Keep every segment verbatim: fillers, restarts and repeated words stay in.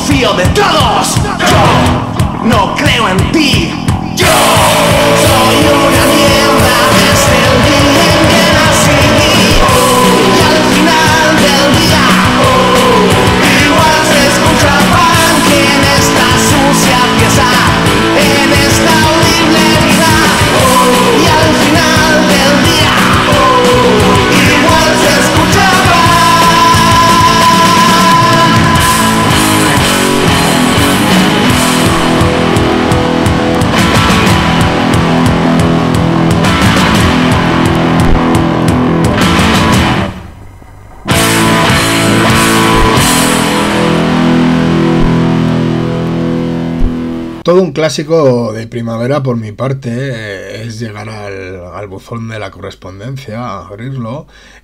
desconfío de todos. Yo no creo en ti. Yo soy una mierda desde el día en que nací. Y al final del día igual se escucha punk en esta sucia pieza, en esta horrible vida. Y al final del día igual se escucha punk. Todo un clásico de primavera por mi parte eh, es llegar al, al buzón de la correspondencia, abrirlo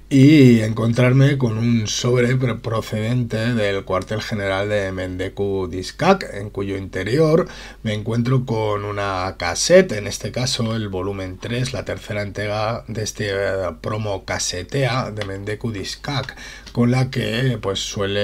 y encontrarme con un sobre procedente del cuartel general de Mendeku Diskak, en cuyo interior me encuentro con una cassette, en este caso el volumen tres, la tercera entrega de este eh, promo casetea de Mendeku Diskak, con la que pues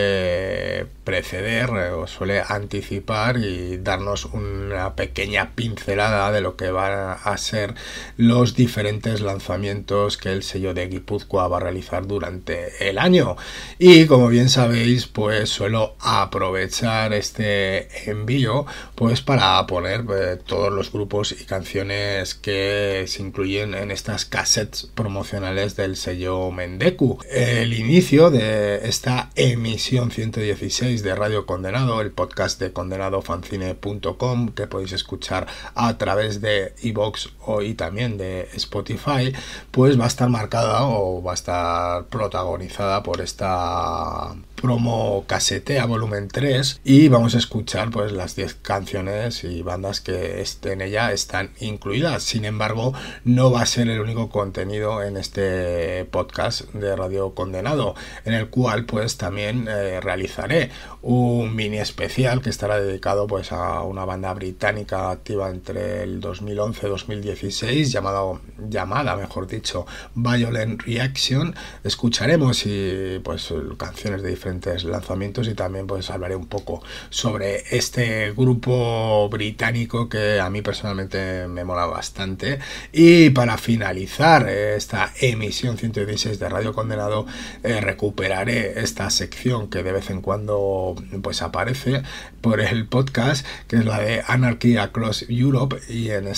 suele preceder eh, o suele anticipar y darnos una pequeña pincelada de lo que van a ser los diferentes lanzamientos que el sello de Guipúzcoa va a realizar durante el año. Y como bien sabéis, pues suelo aprovechar este envío pues para poner eh, todos los grupos y canciones que se incluyen en estas cassettes promocionales del sello Mendeku. El inicio de esta emisión ciento dieciséis de Radio Condenado, el podcast de condenado fanzine punto com, que podéis escuchar a través de iVoox y también de Spotify, pues va a estar marcada o va a estar protagonizada por esta promo casetea volumen tres, y vamos a escuchar pues las diez canciones y bandas que en ella están incluidas. Sin embargo, no va a ser el único contenido en este podcast de Radio Condenado, en el cual pues también eh, realizaré un mini especial que estará dedicado pues a una banda británica activa entre el dos mil once y dos mil dieciséis llamado, llamada mejor dicho Violent Reaction. Escucharemos y pues canciones de diferentes lanzamientos y también pues hablaré un poco sobre este grupo británico que a mí personalmente me mola bastante. Y para finalizar esta emisión ciento dieciséis de Radio Condenado, eh, recuperaré esta sección que de vez en cuando pues aparece por el podcast, que es la de Anarchy Across Europe, y en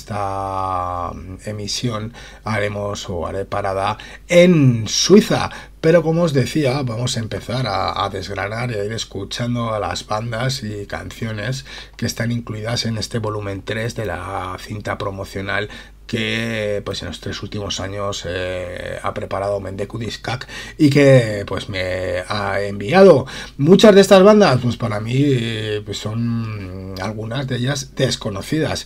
esta emisión haremos o haré parada en Suiza. Pero como os decía, vamos a empezar a, a desgranar y a ir escuchando a las bandas y canciones que están incluidas en este volumen tres de la cinta promocional que pues en los tres últimos años eh, ha preparado Mendeku Diskak y que pues me ha enviado. Muchas de estas bandas pues para mí eh, pues son algunas de ellas desconocidas,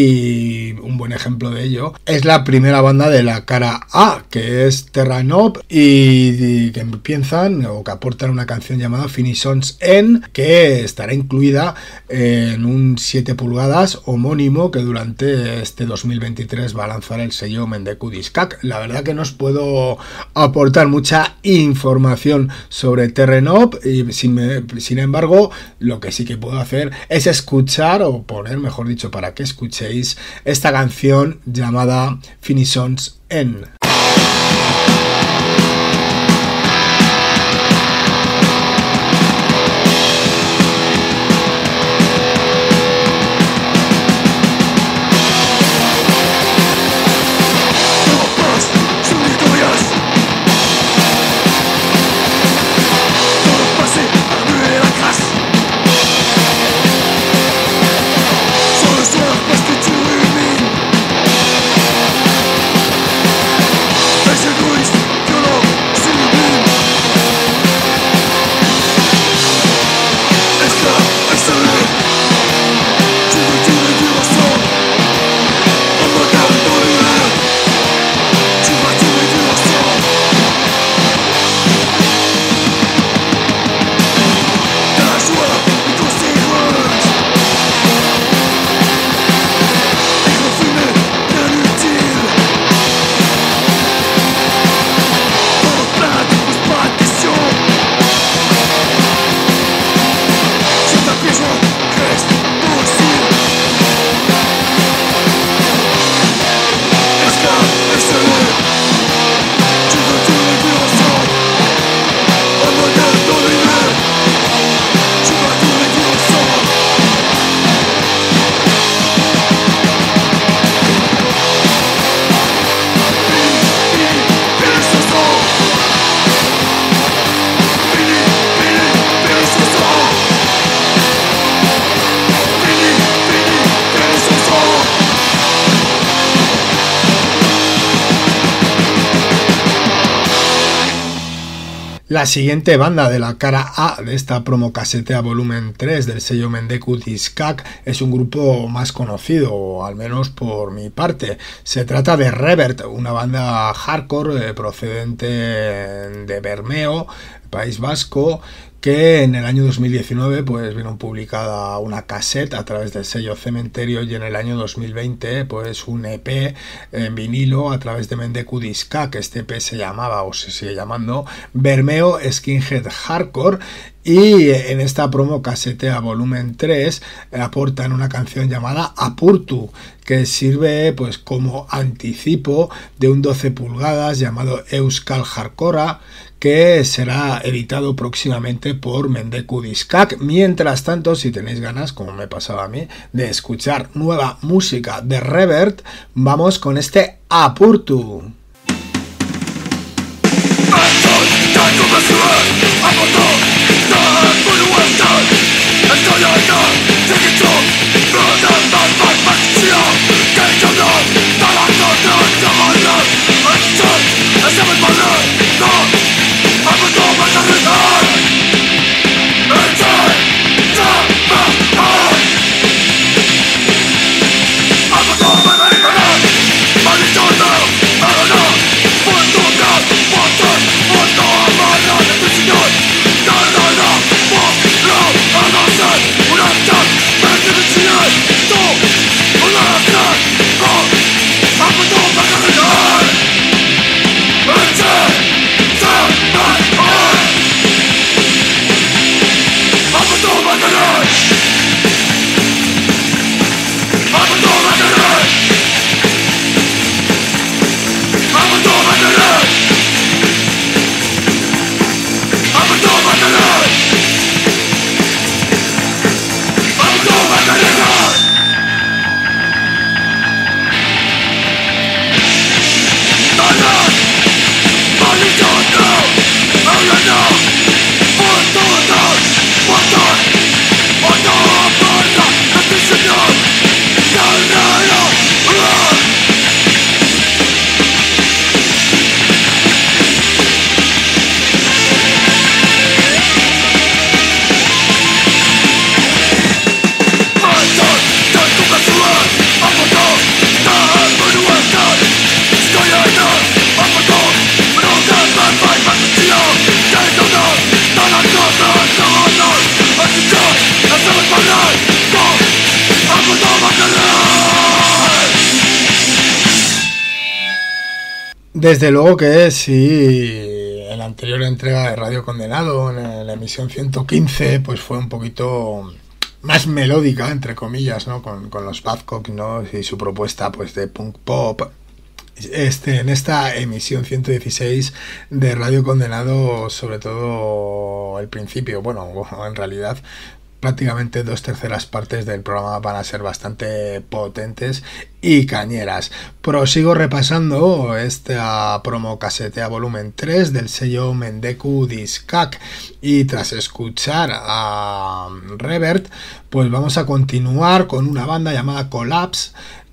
y un buen ejemplo de ello es la primera banda de la cara A, que es Terra Nob, y, y que empiezan o que aportan una canción llamada Finissons En, que estará incluida en un siete pulgadas homónimo que durante este dos mil veintitrés va a lanzar el sello Mendeku Diskak. La verdad que no os puedo aportar mucha información sobre Terra Nob, y sin, sin embargo lo que sí que puedo hacer es escuchar, o poner mejor dicho para que escuchéis esta canción llamada Finissons En. Solo sois parce que tu rumines. La siguiente banda de la cara A de esta promocasetea volumen tres del sello Mendeku Diskak es un grupo más conocido, al menos por mi parte. Se trata de Revert, una banda hardcore eh, procedente de Bermeo, País Vasco, que en el año dos mil diecinueve pues vieron publicada una cassette a través del sello Cementerio, y en el año dos mil veinte pues un E P en vinilo a través de Mendeku Diskak. Este E P se llamaba, o se sigue llamando, Bermeo Skinhead Hardcore, y en esta promo casetea volumen tres aportan una canción llamada Apurtu, que sirve pues como anticipo de un doce pulgadas llamado Euskal Hardcora, que será editado próximamente por Mendeku Diskak. Mientras tanto, si tenéis ganas, como me pasaba a mí, de escuchar nueva música de Revert, vamos con este Apurtu. Desde luego que si en la anterior entrega de Radio Condenado, en la emisión ciento quince, pues fue un poquito más melódica, entre comillas, ¿no? Con, con los Babcock, ¿no? Y su propuesta pues de punk pop. Este, en esta emisión ciento dieciséis de Radio Condenado, sobre todo el principio, bueno, en realidad prácticamente dos terceras partes del programa van a ser bastante potentes y cañeras. Prosigo repasando esta promo casetea volumen tres del sello Mendeku Diskak, y tras escuchar a Revert pues vamos a continuar con una banda llamada Collapse,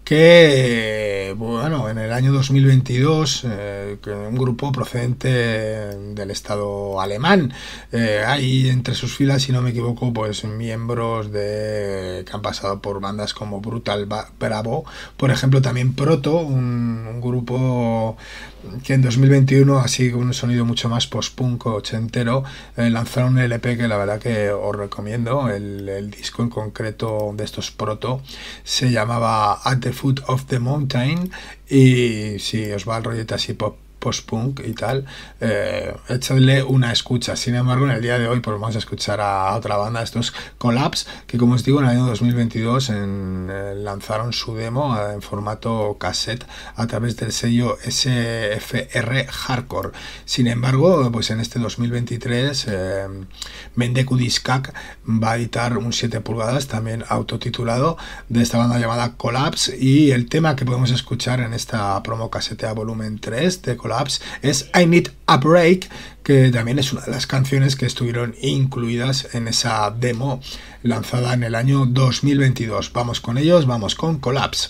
que bueno, en el año dos mil veintidós eh, un grupo procedente del estado alemán, eh, hay entre sus filas, si no me equivoco, pues miembros de que han pasado por bandas como Brutal Bravo, por ejemplo, también Proto, un, un grupo que en dos mil veintiuno, así con un sonido mucho más post-punk ochentero, eh, lanzaron un L P que la verdad que os recomiendo. El, el disco en concreto de estos Proto se llamaba At the Foot of the Mountain, y si os va el rollete así pop post-punk y tal, eh, echadle una escucha. Sin embargo, en el día de hoy pues vamos a escuchar a otra banda, estos Collapse, que como os digo, en el año dos mil veintidós en, eh, lanzaron su demo eh, en formato cassette a través del sello S F R Hardcore. Sin embargo, pues en este dos mil veintitrés eh, Mendeku Diskak va a editar un siete pulgadas también autotitulado de esta banda llamada Collapse, y el tema que podemos escuchar en esta promo casetea volumen tres de Collapse es I Need a Break, que también es una de las canciones que estuvieron incluidas en esa demo lanzada en el año dos mil veintidós. Vamos con ellos, vamos con Collapse.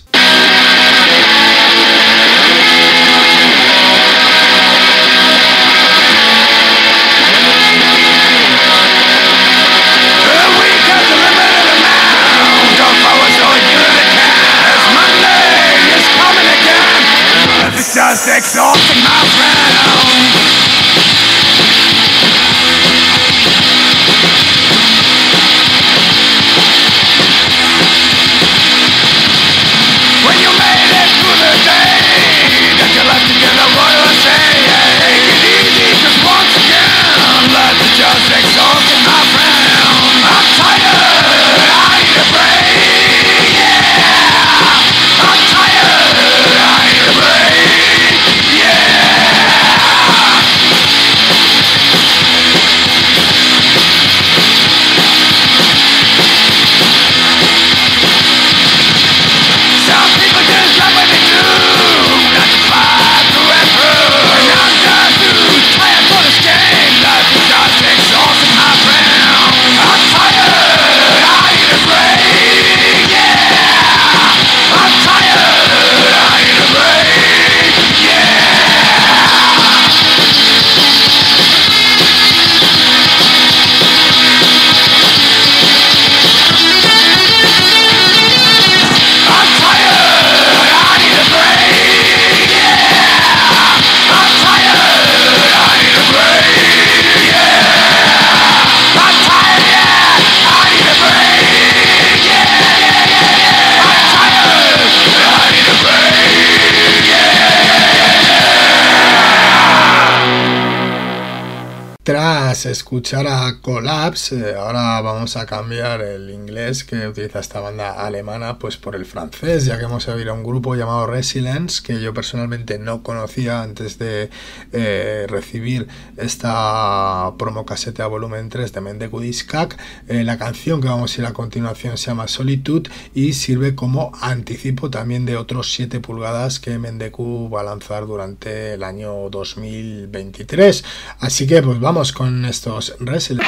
Tras escuchar a Collapse, eh, ahora vamos a cambiar el inglés que utiliza esta banda alemana pues por el francés, ya que hemos oído a un grupo llamado Resilience, que yo personalmente no conocía antes de eh, recibir esta promo caseta volumen tres de Mendeku Diskak. Eh, la canción que vamos a ir a continuación se llama Solitude y sirve como anticipo también de otros siete pulgadas que Mendeku va a lanzar durante el año dos mil veintitrés. Así que pues vamos con estos Resilience.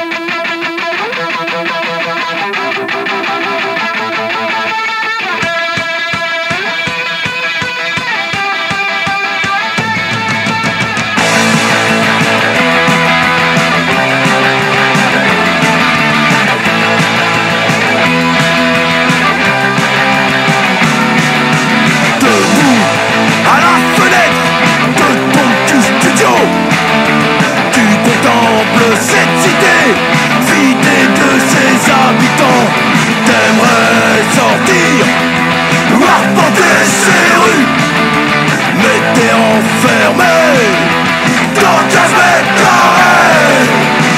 Cette cité vidée de ses habitants, t'aimerais sortir ou arpenter ses rues, mais t'es enfermé dans quinze mètres carrés.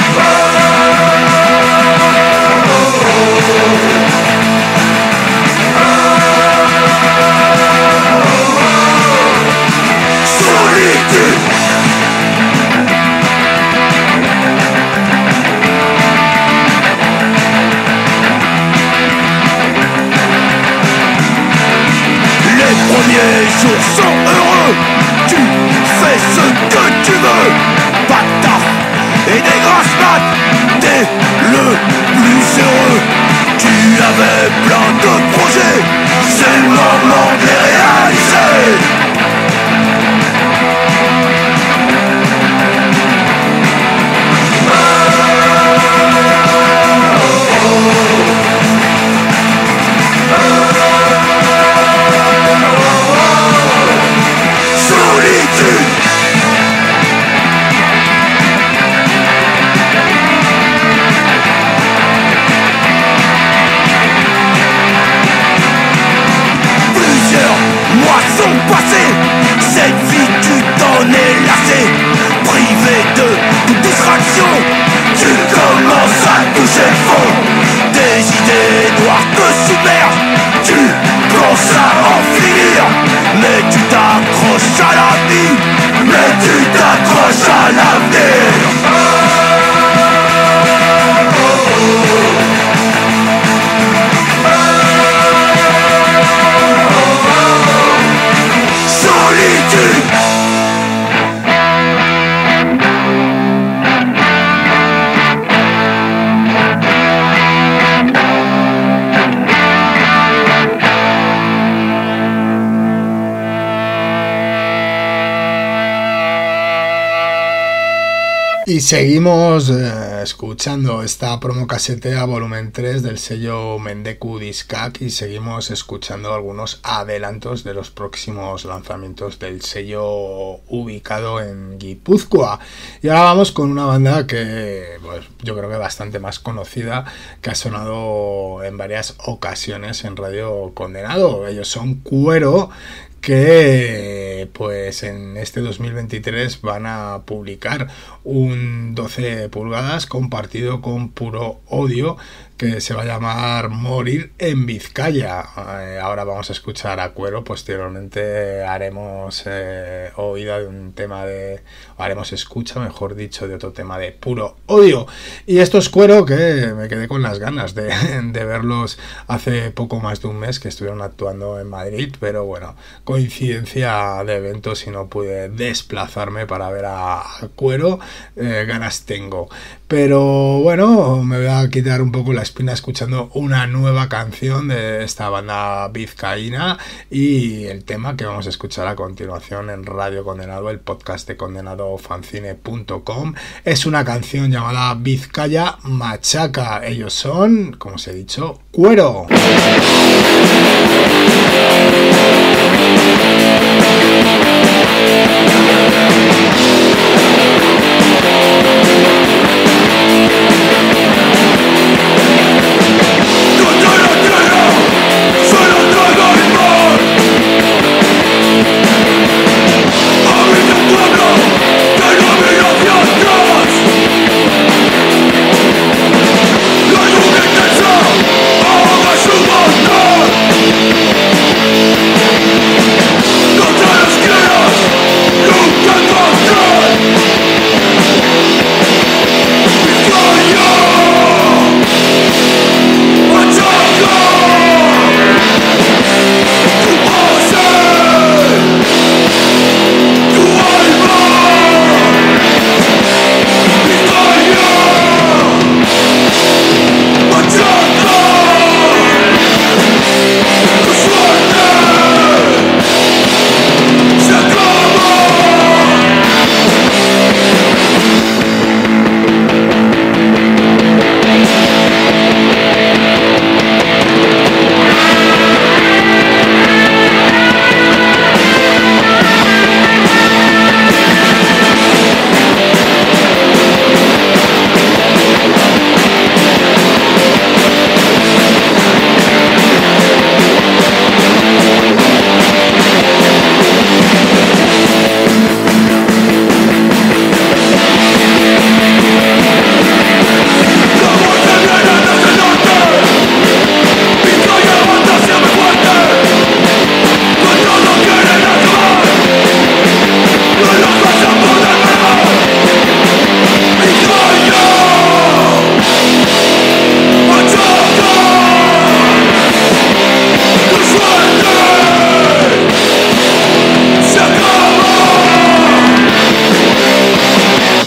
Solitude. Les jours sont heureux, tu fais ce que tu veux, pas de taf et des grosses maths, t'es le plus heureux. Tu avais plein de projets, c'est le moment de les réaliser. Cette vie tu t'en es lassé, privé de toute distraction, tu commences à toucher le fond. Des idées noires te submergent, tu penses à en finir, mais tu t'accroches à la vie, mais tu t'accroches à l'avenir. Y seguimos eh, escuchando esta promo casetea volumen tres del sello Mendeku Diskak y seguimos escuchando algunos adelantos de los próximos lanzamientos del sello ubicado en Guipúzcoa. Y ahora vamos con una banda que pues, yo creo que es bastante más conocida, que ha sonado en varias ocasiones en Radio Condenado. Ellos son Cuero, que pues en este dos mil veintitrés van a publicar un doce pulgadas compartido con Puro Odio, que se va a llamar Morir en Vizcaya. Eh, ahora vamos a escuchar a Cuero, posteriormente haremos eh, oída de un tema de... o haremos escucha, mejor dicho, de otro tema de Puro Odio. Y esto es Cuero, que me quedé con las ganas de, de verlos hace poco más de un mes, que estuvieron actuando en Madrid, pero bueno, coincidencia de eventos y no pude desplazarme para ver a, a Cuero. Eh, ganas tengo. Pero bueno, me voy a quitar un poco la espina escuchando una nueva canción de esta banda vizcaína y el tema que vamos a escuchar a continuación en Radio Condenado, el podcast de condenado fanzine punto com, es una canción llamada Vizcaya Machaca. Ellos son, como os he dicho, Cuero. Pueblo que no mira hacia atrás.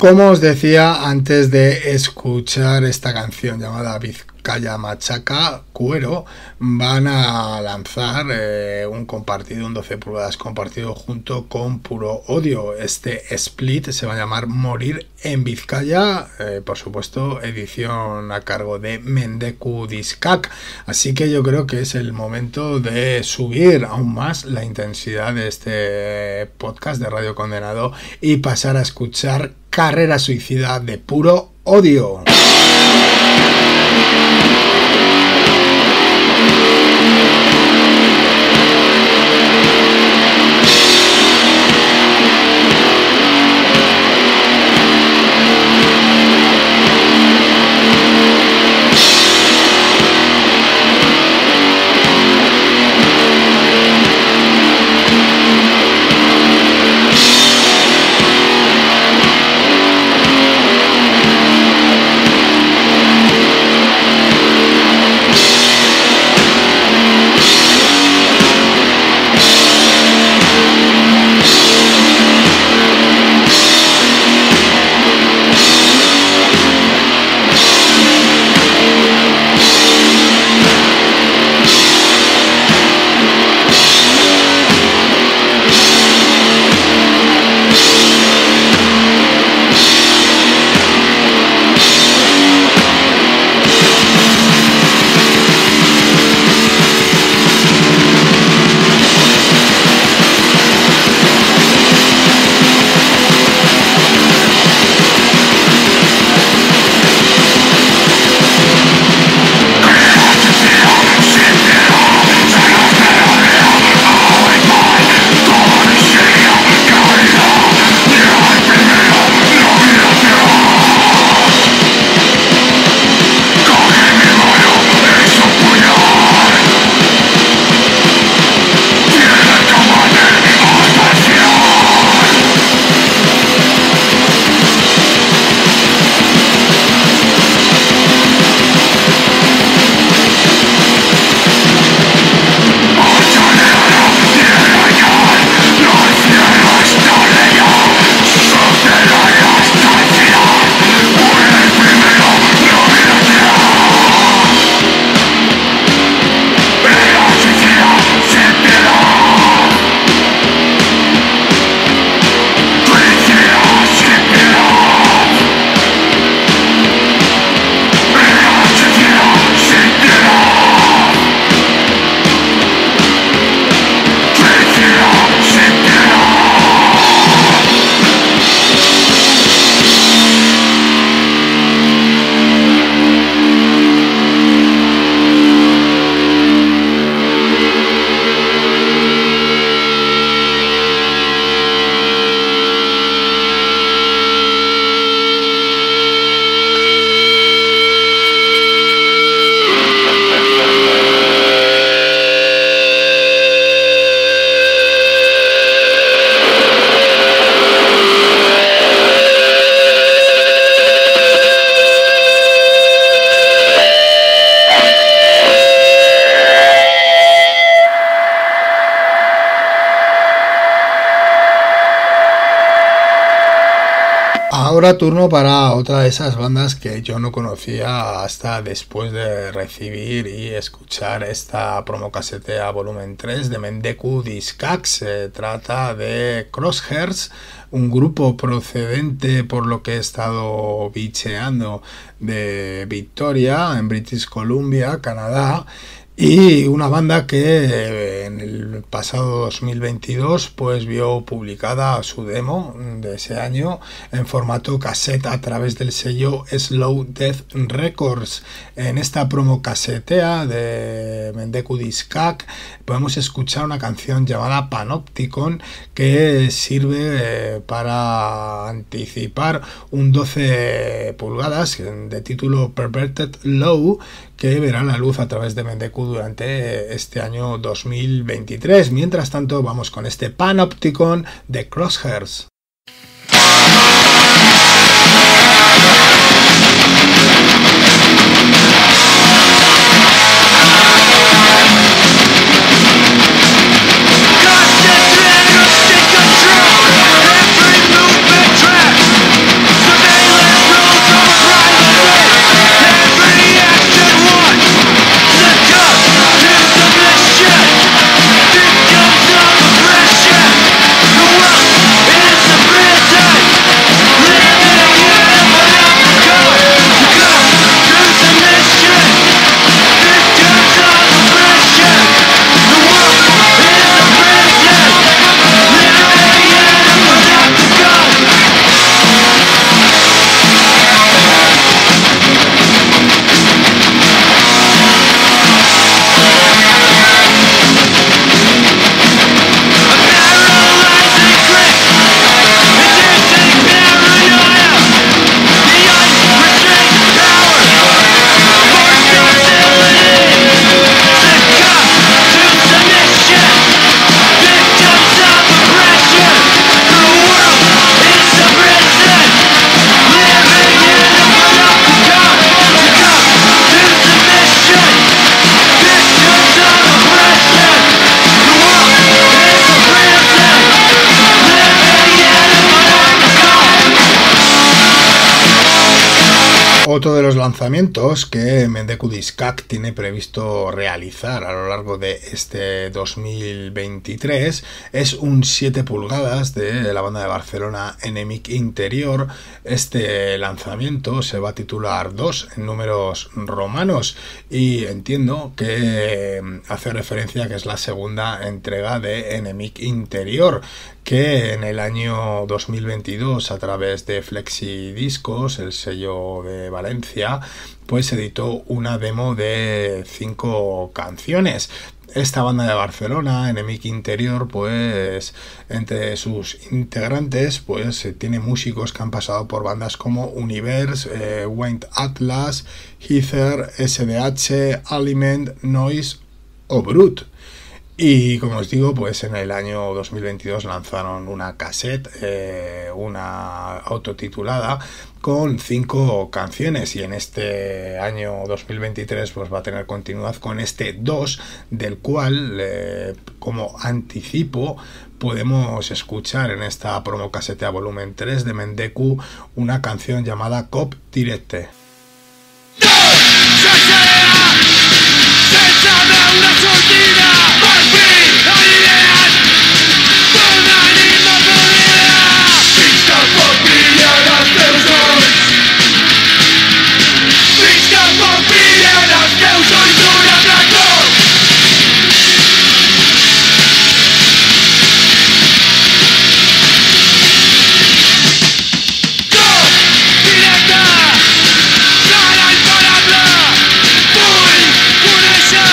como os decía antes de escuchar esta canción llamada Vizcaya Machaca Cuero, van a lanzar eh, un compartido, un doce pulgadas compartido junto con Puro Odio. Este split se va a llamar Morir en Vizcaya, eh, por supuesto edición a cargo de Mendeku Discak. Así que yo creo que es el momento de subir aún más la intensidad de este podcast de Radio Condenado y pasar a escuchar Carrera Suicida de Puro Odio. Ahora turno para otra de esas bandas que yo no conocía hasta después de recibir y escuchar esta promocasetea volumen tres de Mendeku Discak. Se trata de Crosshairs, un grupo procedente, por lo que he estado bicheando, de Victoria, en British Columbia, Canadá. Y una banda que en el pasado dos mil veintidós pues vio publicada su demo de ese año en formato cassette a través del sello Slow Death Records. En esta promo casetea de Mendeku Discak podemos escuchar una canción llamada Panopticon, que sirve para anticipar un doce pulgadas de título Perverted Low, que verá la luz a través de Mendeku durante este año dos mil veintitrés. Mientras tanto, vamos con este Panopticon de Crosshairs. Concentrate or take control. Every movement track. Otro de los lanzamientos que Mendeku Diskak tiene previsto realizar a lo largo de este dos mil veintitrés es un siete pulgadas de la banda de Barcelona Enemic Interior. Este lanzamiento se va a titular dos en números romanos y entiendo que hace referencia a que es la segunda entrega de Enemic Interior, que en el año dos mil veintidós, a través de Flexi Discos, el sello de Valencia, pues editó una demo de cinco canciones. Esta banda de Barcelona, Enemic Interior, pues entre sus integrantes pues tiene músicos que han pasado por bandas como Universe, eh, Wayne Atlas, Heather, S D H, Aliment, Noise o Brut. Y como os digo, pues en el año dos mil veintidós lanzaron una cassette, eh, una autotitulada, con cinco canciones, y en este año dos mil veintitrés pues va a tener continuidad con este dos, del cual eh, como anticipo podemos escuchar en esta promo cassette a volumen tres de Mendeku una canción llamada Cop Directe. Una sortida per fi alineat d'una ànima podrida fins que pot brillar els teus ulls, fins que pot brillar els teus ulls un altre cop. Cop directe, clara imparable, vull conèixer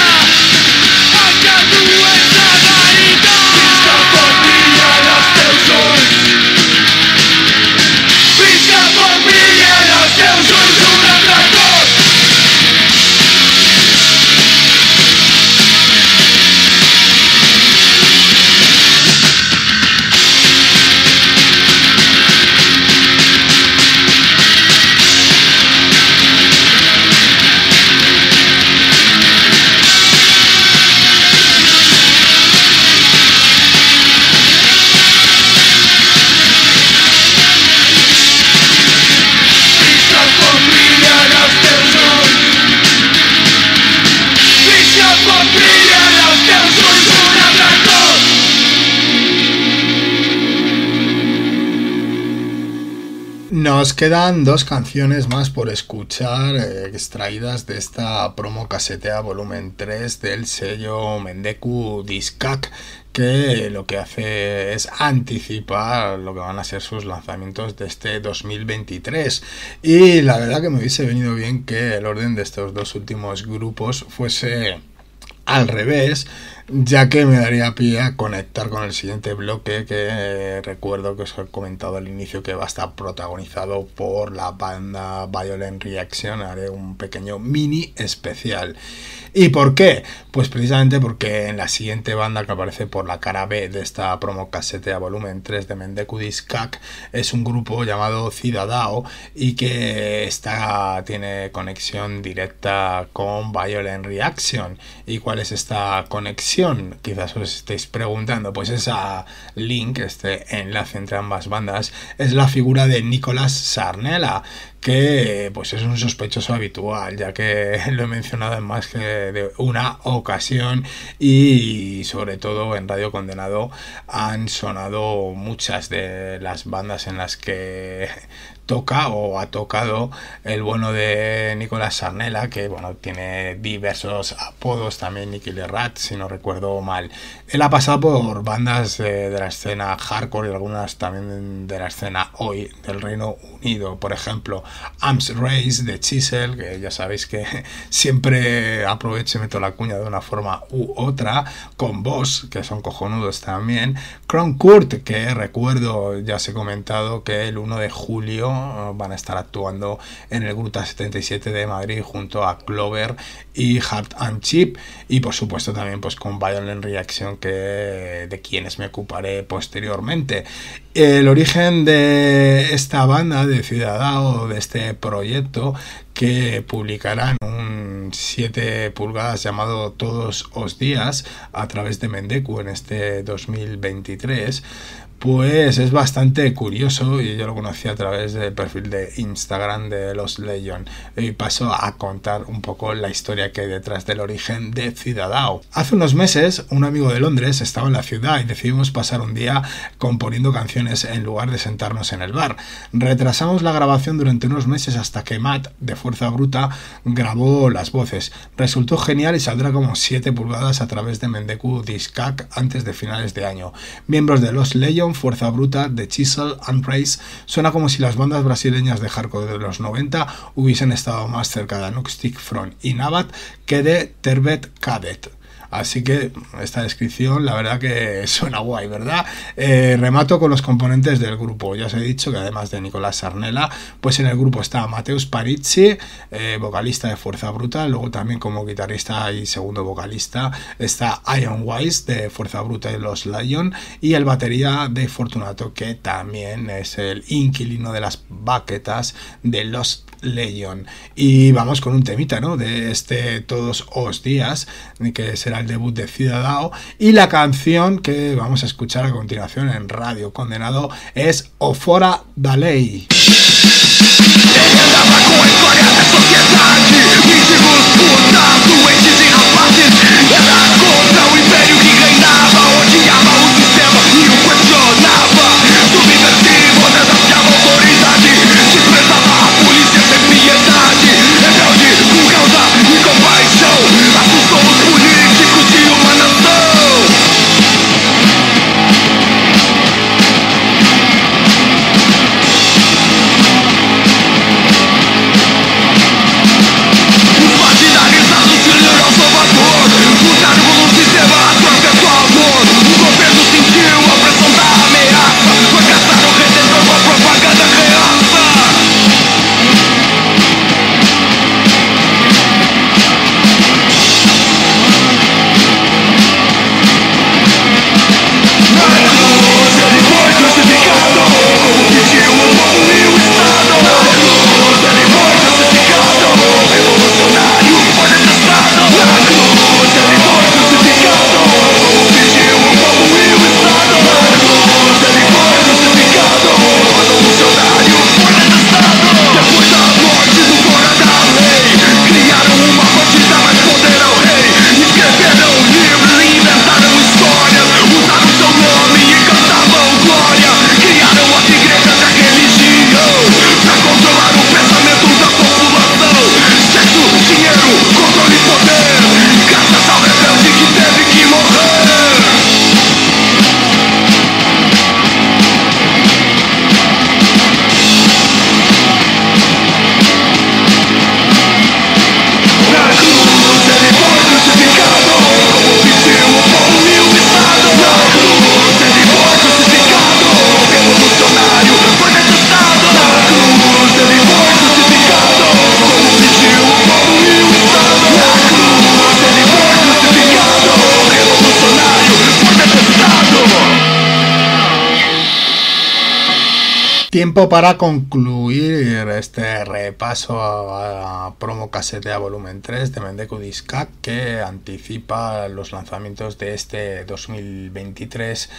Nos quedan dos canciones más por escuchar, eh, extraídas de esta promo casetea volumen tres del sello Mendeku Diskak, que lo que hace es anticipar lo que van a ser sus lanzamientos de este dos mil veintitrés. Y la verdad que me hubiese venido bien que el orden de estos dos últimos grupos fuese al revés, ya que me daría pie a conectar con el siguiente bloque, que eh, recuerdo que os he comentado al inicio que va a estar protagonizado por la banda Violent Reaction. Haré un pequeño mini especial. ¿Y por qué? Pues precisamente porque en la siguiente banda que aparece por la cara B de esta promo casete a volumen tres de Mendeku Diskak es un grupo llamado Cidadao y que está, tiene conexión directa con Violent Reaction. ¿Y cuál es esta conexión? Quizás os estéis preguntando. Pues esa link, este enlace entre ambas bandas, es la figura de Nicolas Sarnella, que pues es un sospechoso habitual, ya que lo he mencionado en más que de una ocasión, y sobre todo en Radio Condenado han sonado muchas de las bandas en las que toca o ha tocado el bueno de Nicolas Sarnella, que bueno, tiene diversos apodos, también Nicky Rat, si no recuerdo mal. Él ha pasado por bandas de, de la escena hardcore y algunas también de la escena hoy del Reino Unido, por ejemplo Arms Race de Chisel, que ya sabéis que siempre aprovecho y meto la cuña de una forma u otra, con Boss, que son cojonudos también, Crown Court, que recuerdo, ya os he comentado que el uno de julio van a estar actuando en el Gruta setenta y siete de Madrid junto a Clover y Heart and Chip, y por supuesto también pues con Violent Reaction, que de quienes me ocuparé posteriormente. El origen de esta banda de Cidadao, de este proyecto, que publicarán un con siete pulgadas llamado Todos os días a través de Mendeku en este dos mil veintitrés, pues es bastante curioso y yo lo conocí a través del perfil de Instagram de Lost Legion y paso a contar un poco la historia que hay detrás del origen de Ciudadao. Hace unos meses un amigo de Londres estaba en la ciudad y decidimos pasar un día componiendo canciones en lugar de sentarnos en el bar. Retrasamos la grabación durante unos meses hasta que Matt de Fuerza Bruta grabó las voces. Resultó genial y saldrá como siete pulgadas a través de Mendeku Discag antes de finales de año. Miembros de Lost Legion, Fuerza Bruta, The Chisel and Praise, suena como si las bandas brasileñas de hardcore de los noventa hubiesen estado más cerca de Anoustic Front y Nabat que de Terbet Cadet. Así que esta descripción la verdad que suena guay, ¿verdad? Eh, remato con los componentes del grupo. Ya os he dicho que además de Nicolás Sarnella, pues en el grupo está Mateus Parizzi, eh, vocalista de Fuerza Bruta. Luego también como guitarrista y segundo vocalista está Ian Wise de Fuerza Bruta y Lost Legion, y el batería de Fortunato, que también es el inquilino de las baquetas de Lost Legion. Y vamos con un temita, ¿no?, de este Todos os días, que será el debut de Ciudadao, y la canción que vamos a escuchar a continuación en Radio Condenado es O Fora da Lei. Tiempo para concluir este repaso a, a Promo Casetea volumen tres de Mendeku Discag, que anticipa los lanzamientos de este dos mil veintitrés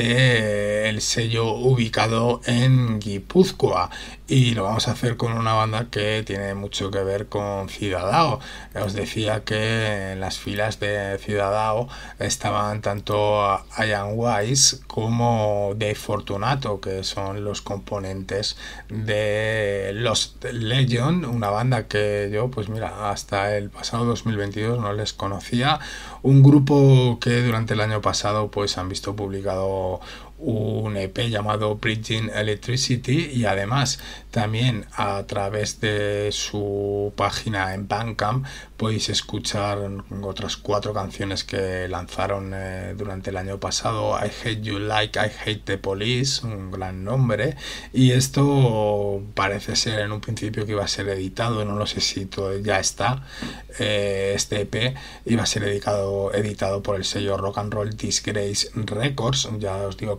del sello ubicado en Guipúzcoa, y lo vamos a hacer con una banda que tiene mucho que ver con Ciudadao. Os decía que en las filas de Ciudadao estaban tanto Ian Wise como Dave Fortunato, que son los componentes de Lost Legion, una banda que yo, pues mira, hasta el pasado dos mil veintidós no les conocía. Un grupo que durante el año pasado pues han visto publicado un E P llamado Bridging Electricity, y además también a través de su página en Bandcamp podéis escuchar otras cuatro canciones que lanzaron eh, durante el año pasado. I Hate You Like I Hate the Police, un gran nombre, y esto parece ser en un principio que iba a ser editado, no lo sé si todo ya está. Eh, este E P iba a ser editado, editado por el sello Rock and Roll Disgrace Records. Ya os digo que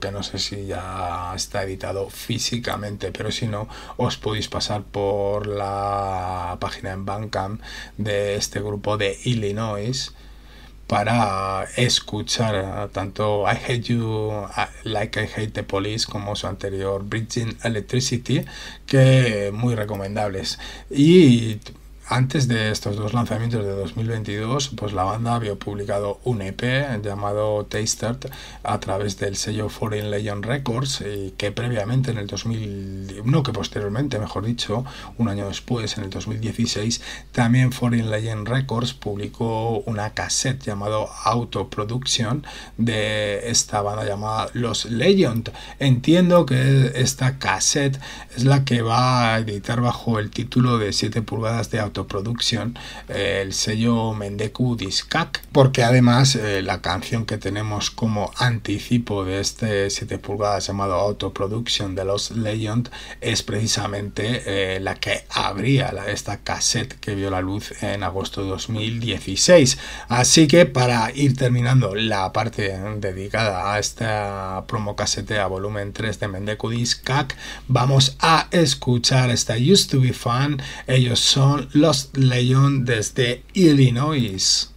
que no sé si ya está editado físicamente, pero si no, os podéis pasar por la página en Bandcamp de este grupo de Illinois para escuchar tanto I Hate You Like I Hate the Police como su anterior Bridging Electricity, que muy recomendables. Y antes de estos dos lanzamientos de dos mil veintidós, pues la banda había publicado un E P llamado Tastered a través del sello Foreign Legion Records, y que previamente en el dos mil, no que posteriormente, mejor dicho, un año después, en el dos mil dieciséis, también Foreign Legion Records publicó una cassette llamado Autoproduction de esta banda llamada Los Legend. Entiendo que esta cassette es la que va a editar bajo el título de siete pulgadas de Auto Production eh, el sello Mendeku Discak, porque además eh, la canción que tenemos como anticipo de este siete pulgadas llamado Auto Production de Los Legend es precisamente eh, la que abría la, esta cassette que vio la luz en agosto de dos mil dieciséis. Así que para ir terminando la parte dedicada a esta promo casetea volumen tres de Mendeku Discak, vamos a escuchar esta Used to Be Fun. Ellos son Los Los Legend desde Illinois.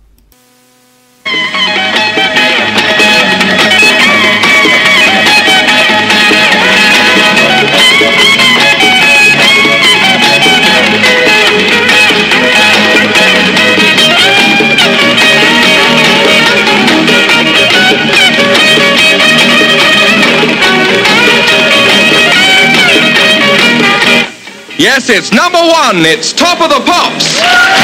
Yes, it's number one. It's Top of the Pops.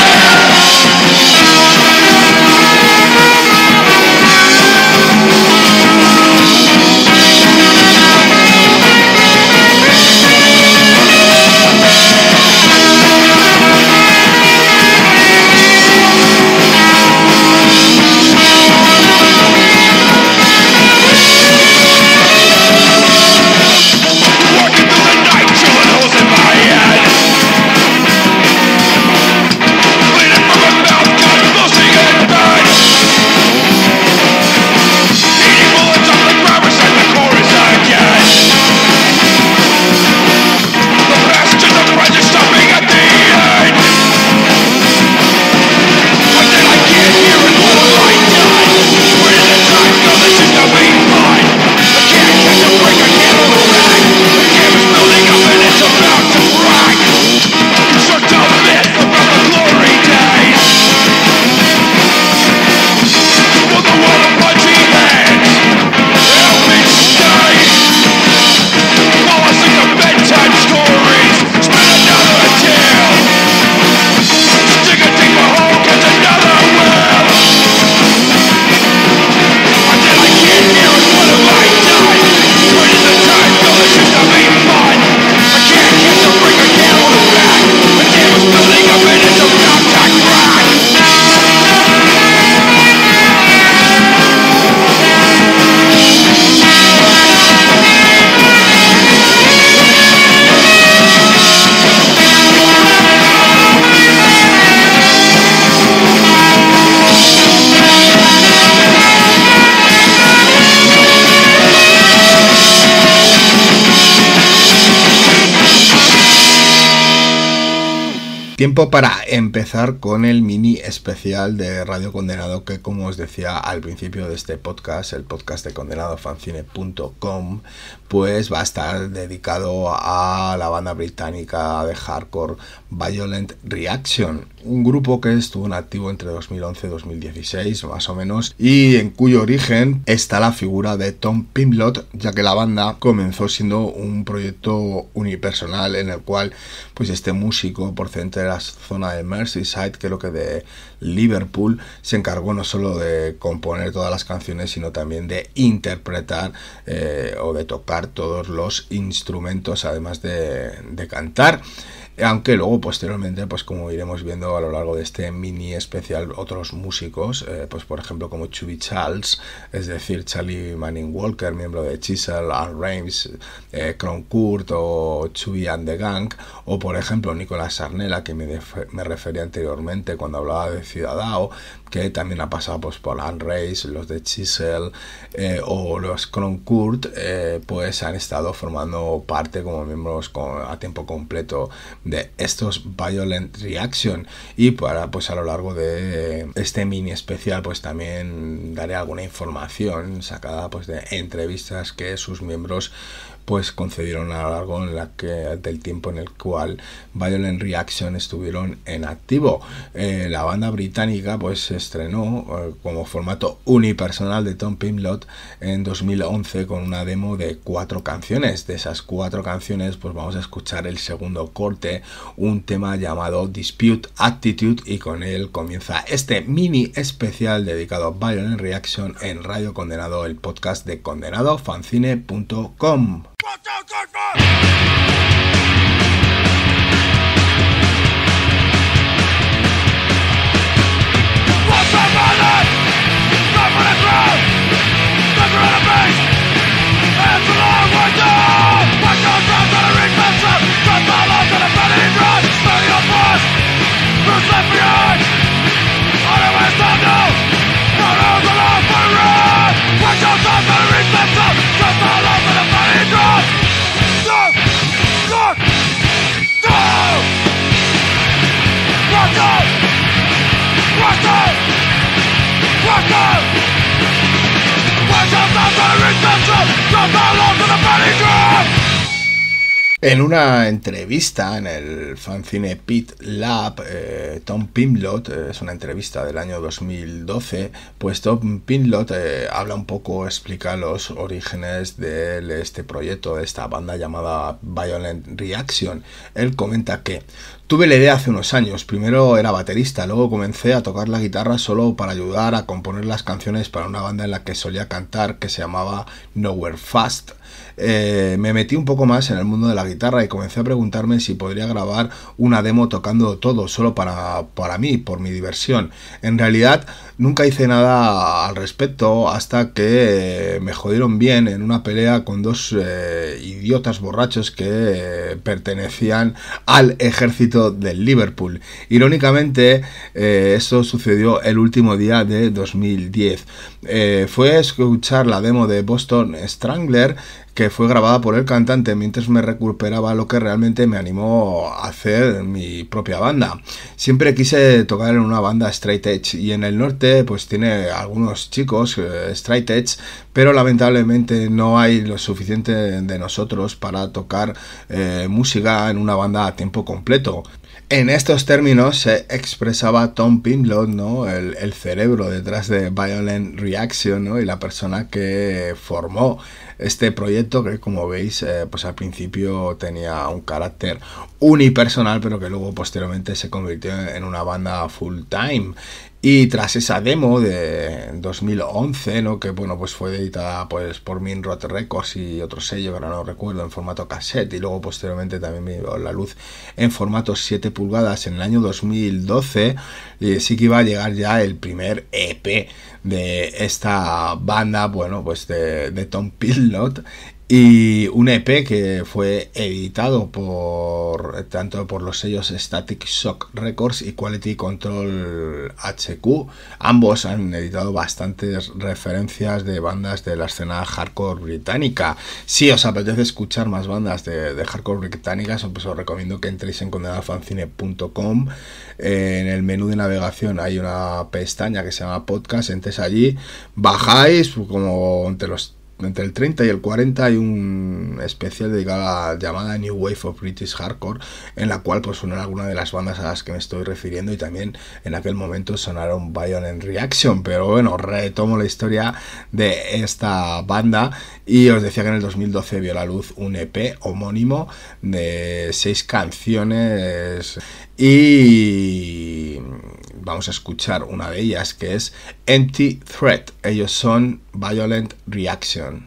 Tiempo para empezar con el mini especial de Radio Condenado que, como os decía al principio de este podcast, el podcast de condenado fancine punto com, pues va a estar dedicado a la banda británica de hardcore Violent Reaction, un grupo que estuvo en activo entre dos mil once y dos mil dieciséis más o menos, y en cuyo origen está la figura de Tom Pimlott, ya que la banda comenzó siendo un proyecto unipersonal en el cual pues este músico procedente de la zona de Merseyside, que es lo que de Liverpool, se encargó no solo de componer todas las canciones, sino también de interpretar eh, o de tocar todos los instrumentos, además de, de cantar. aunque luego posteriormente, pues como iremos viendo a lo largo de este mini especial, otros músicos, eh, pues por ejemplo como Chubby Charles, es decir, Charlie Manning Walker, miembro de Chisel, Al Reims, eh, Cron Kurt o Chubby and the Gang, o por ejemplo Nicolas Sarnella, que me, me refería anteriormente cuando hablaba de Ciudadao, que también ha pasado pues por Al Reims, los de Chisel eh, o los Cron Kurt, eh, pues han estado formando parte como miembros con, a tiempo completo de estos Violent Reaction. Y para pues a lo largo de este mini especial pues también daré alguna información sacada pues de entrevistas que sus miembros pues concedieron a lo largo en la que, del tiempo en el cual Violent Reaction estuvieron en activo. Eh, la banda británica pues se estrenó eh, como formato unipersonal de Tom Pimlott en dos mil once con una demo de cuatro canciones. De esas cuatro canciones pues vamos a escuchar el segundo corte, un tema llamado Dispute Attitude, y con él comienza este mini especial dedicado a Violent Reaction en Radio Condenado, el podcast de condenado fanzine punto com. Watch out, Godman! Watch out, Godman! Come on the ground! Never on the base! It's a long way down! Watch out, drop on a ring master! Drop all off to the belly run! Smell your boss! Who's left behind? On the way down now! No room alone for a run! Watch out, drop on a ring master! Drop all off to the belly run! Look! Look! Down! Watch out! Watch out! Watch out! Watch out, drop on a ring master! Drop all off to the belly run! En una entrevista en el fanzine Pit Lab, eh, Tom Pimlott, eh, es una entrevista del año dos mil doce, pues Tom Pimlott eh, habla un poco, explica los orígenes de este proyecto, de esta banda llamada Violent Reaction. Él comenta que tuve la idea hace unos años, primero era baterista, luego comencé a tocar la guitarra solo para ayudar a componer las canciones para una banda en la que solía cantar que se llamaba Nowhere Fast. Eh, me metí un poco más en el mundo de la guitarra y comencé a preguntarme si podría grabar una demo tocando todo solo para, para mí, por mi diversión. En realidad nunca hice nada al respecto hasta que me jodieron bien en una pelea con dos eh, idiotas borrachos que eh, pertenecían al ejército del Liverpool. Irónicamente, eh, esto sucedió el último día de dos mil diez. Eh, fue a escuchar la demo de Boston Strangler, que fue grabada por el cantante mientras me recuperaba, lo que realmente me animó a hacer mi propia banda. Siempre quise tocar en una banda straight edge, y en el norte pues tiene algunos chicos eh, straight edge, pero lamentablemente no hay lo suficiente de nosotros para tocar eh, música en una banda a tiempo completo. En estos términos se expresaba Tom Pimlott, ¿no? El, el cerebro detrás de Violent Reaction, ¿no? Y la persona que formó este proyecto, que como veis, eh, pues al principio tenía un carácter unipersonal, pero que luego posteriormente se convirtió en una banda full time. Y tras esa demo de dos mil once, ¿no? Que bueno, pues fue editada pues por Minrot Records y otro sello, ahora no recuerdo, en formato cassette, y luego posteriormente también me dio la luz en formato siete pulgadas en el año dos mil doce, y sí que iba a llegar ya el primer E P de esta banda, bueno, pues de, de Tom Pimlott. Y un E P que fue editado por tanto por los sellos Static Shock Records y Quality Control H Q. Ambos han editado bastantes referencias de bandas de la escena hardcore británica. Si os apetece escuchar más bandas de, de hardcore británicas, pues os recomiendo que entréis en condenado fanzine punto com. Eh, en el menú de navegación hay una pestaña que se llama podcast. Entréis allí, bajáis como entre los entre el treinta y el cuarenta hay un especial dedicado a la llamada New Wave of British Hardcore, en la cual pues sonaron algunas de las bandas a las que me estoy refiriendo, y también en aquel momento sonaron Violent Reaction. Pero bueno, retomo la historia de esta banda y os decía que en el dos mil doce vio la luz un E P homónimo de seis canciones, y vamos a escuchar una de ellas, que es Empty Threat. Ellos son Violent Reaction.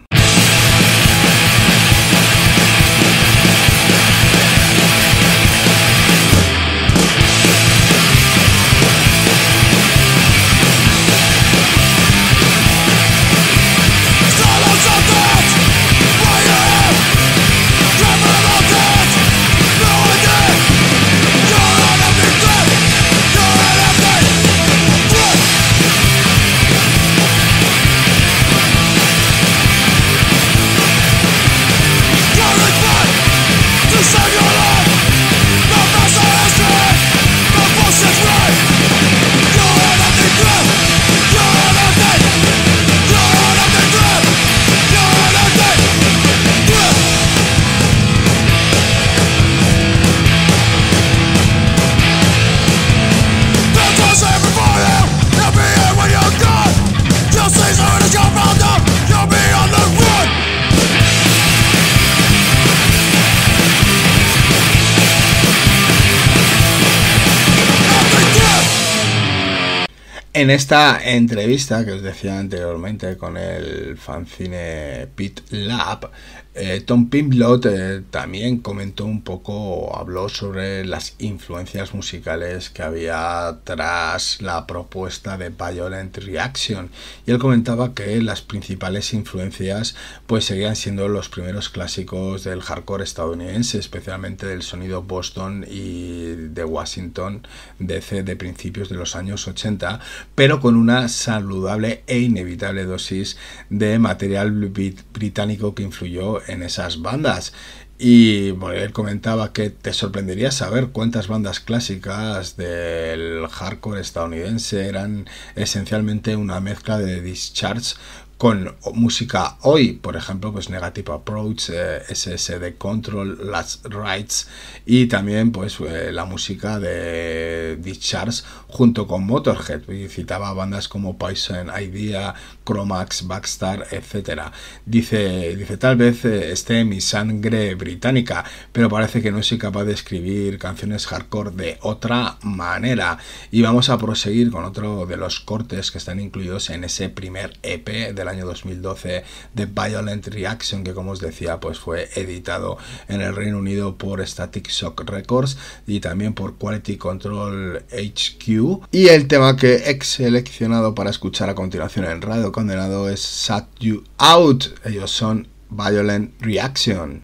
En esta entrevista que os decía anteriormente con el fanzine Pit Lab, eh, Tom Pimblott eh, también comentó un poco, habló sobre las influencias musicales que había tras la propuesta de Violent Reaction, y él comentaba que las principales influencias pues seguían siendo los primeros clásicos del hardcore estadounidense, especialmente del sonido Boston y de Washington D C de principios de los años ochenta, pero con una saludable e inevitable dosis de material británico que influyó en esas bandas. Y bueno, él comentaba que te sorprendería saber cuántas bandas clásicas del hardcore estadounidense eran esencialmente una mezcla de Discharge con música hoy, por ejemplo, pues Negative Approach, eh, S S D Control, Last Rights, y también pues eh, la música de Discharge junto con Motorhead. Y citaba bandas como Poison Idea, Chromax, Backstar, etcétera. Dice, dice, tal vez eh, esté en mi sangre británica, pero parece que no soy capaz de escribir canciones hardcore de otra manera. Y vamos a proseguir con otro de los cortes que están incluidos en ese primer E P del año dos mil doce de Violent Reaction, que como os decía pues fue editado en el Reino Unido por Static Shock Records y también por Quality Control H Q. Y el tema que he seleccionado para escuchar a continuación en Radio Condenado es Shut You Out. Ellos son Violent Reaction.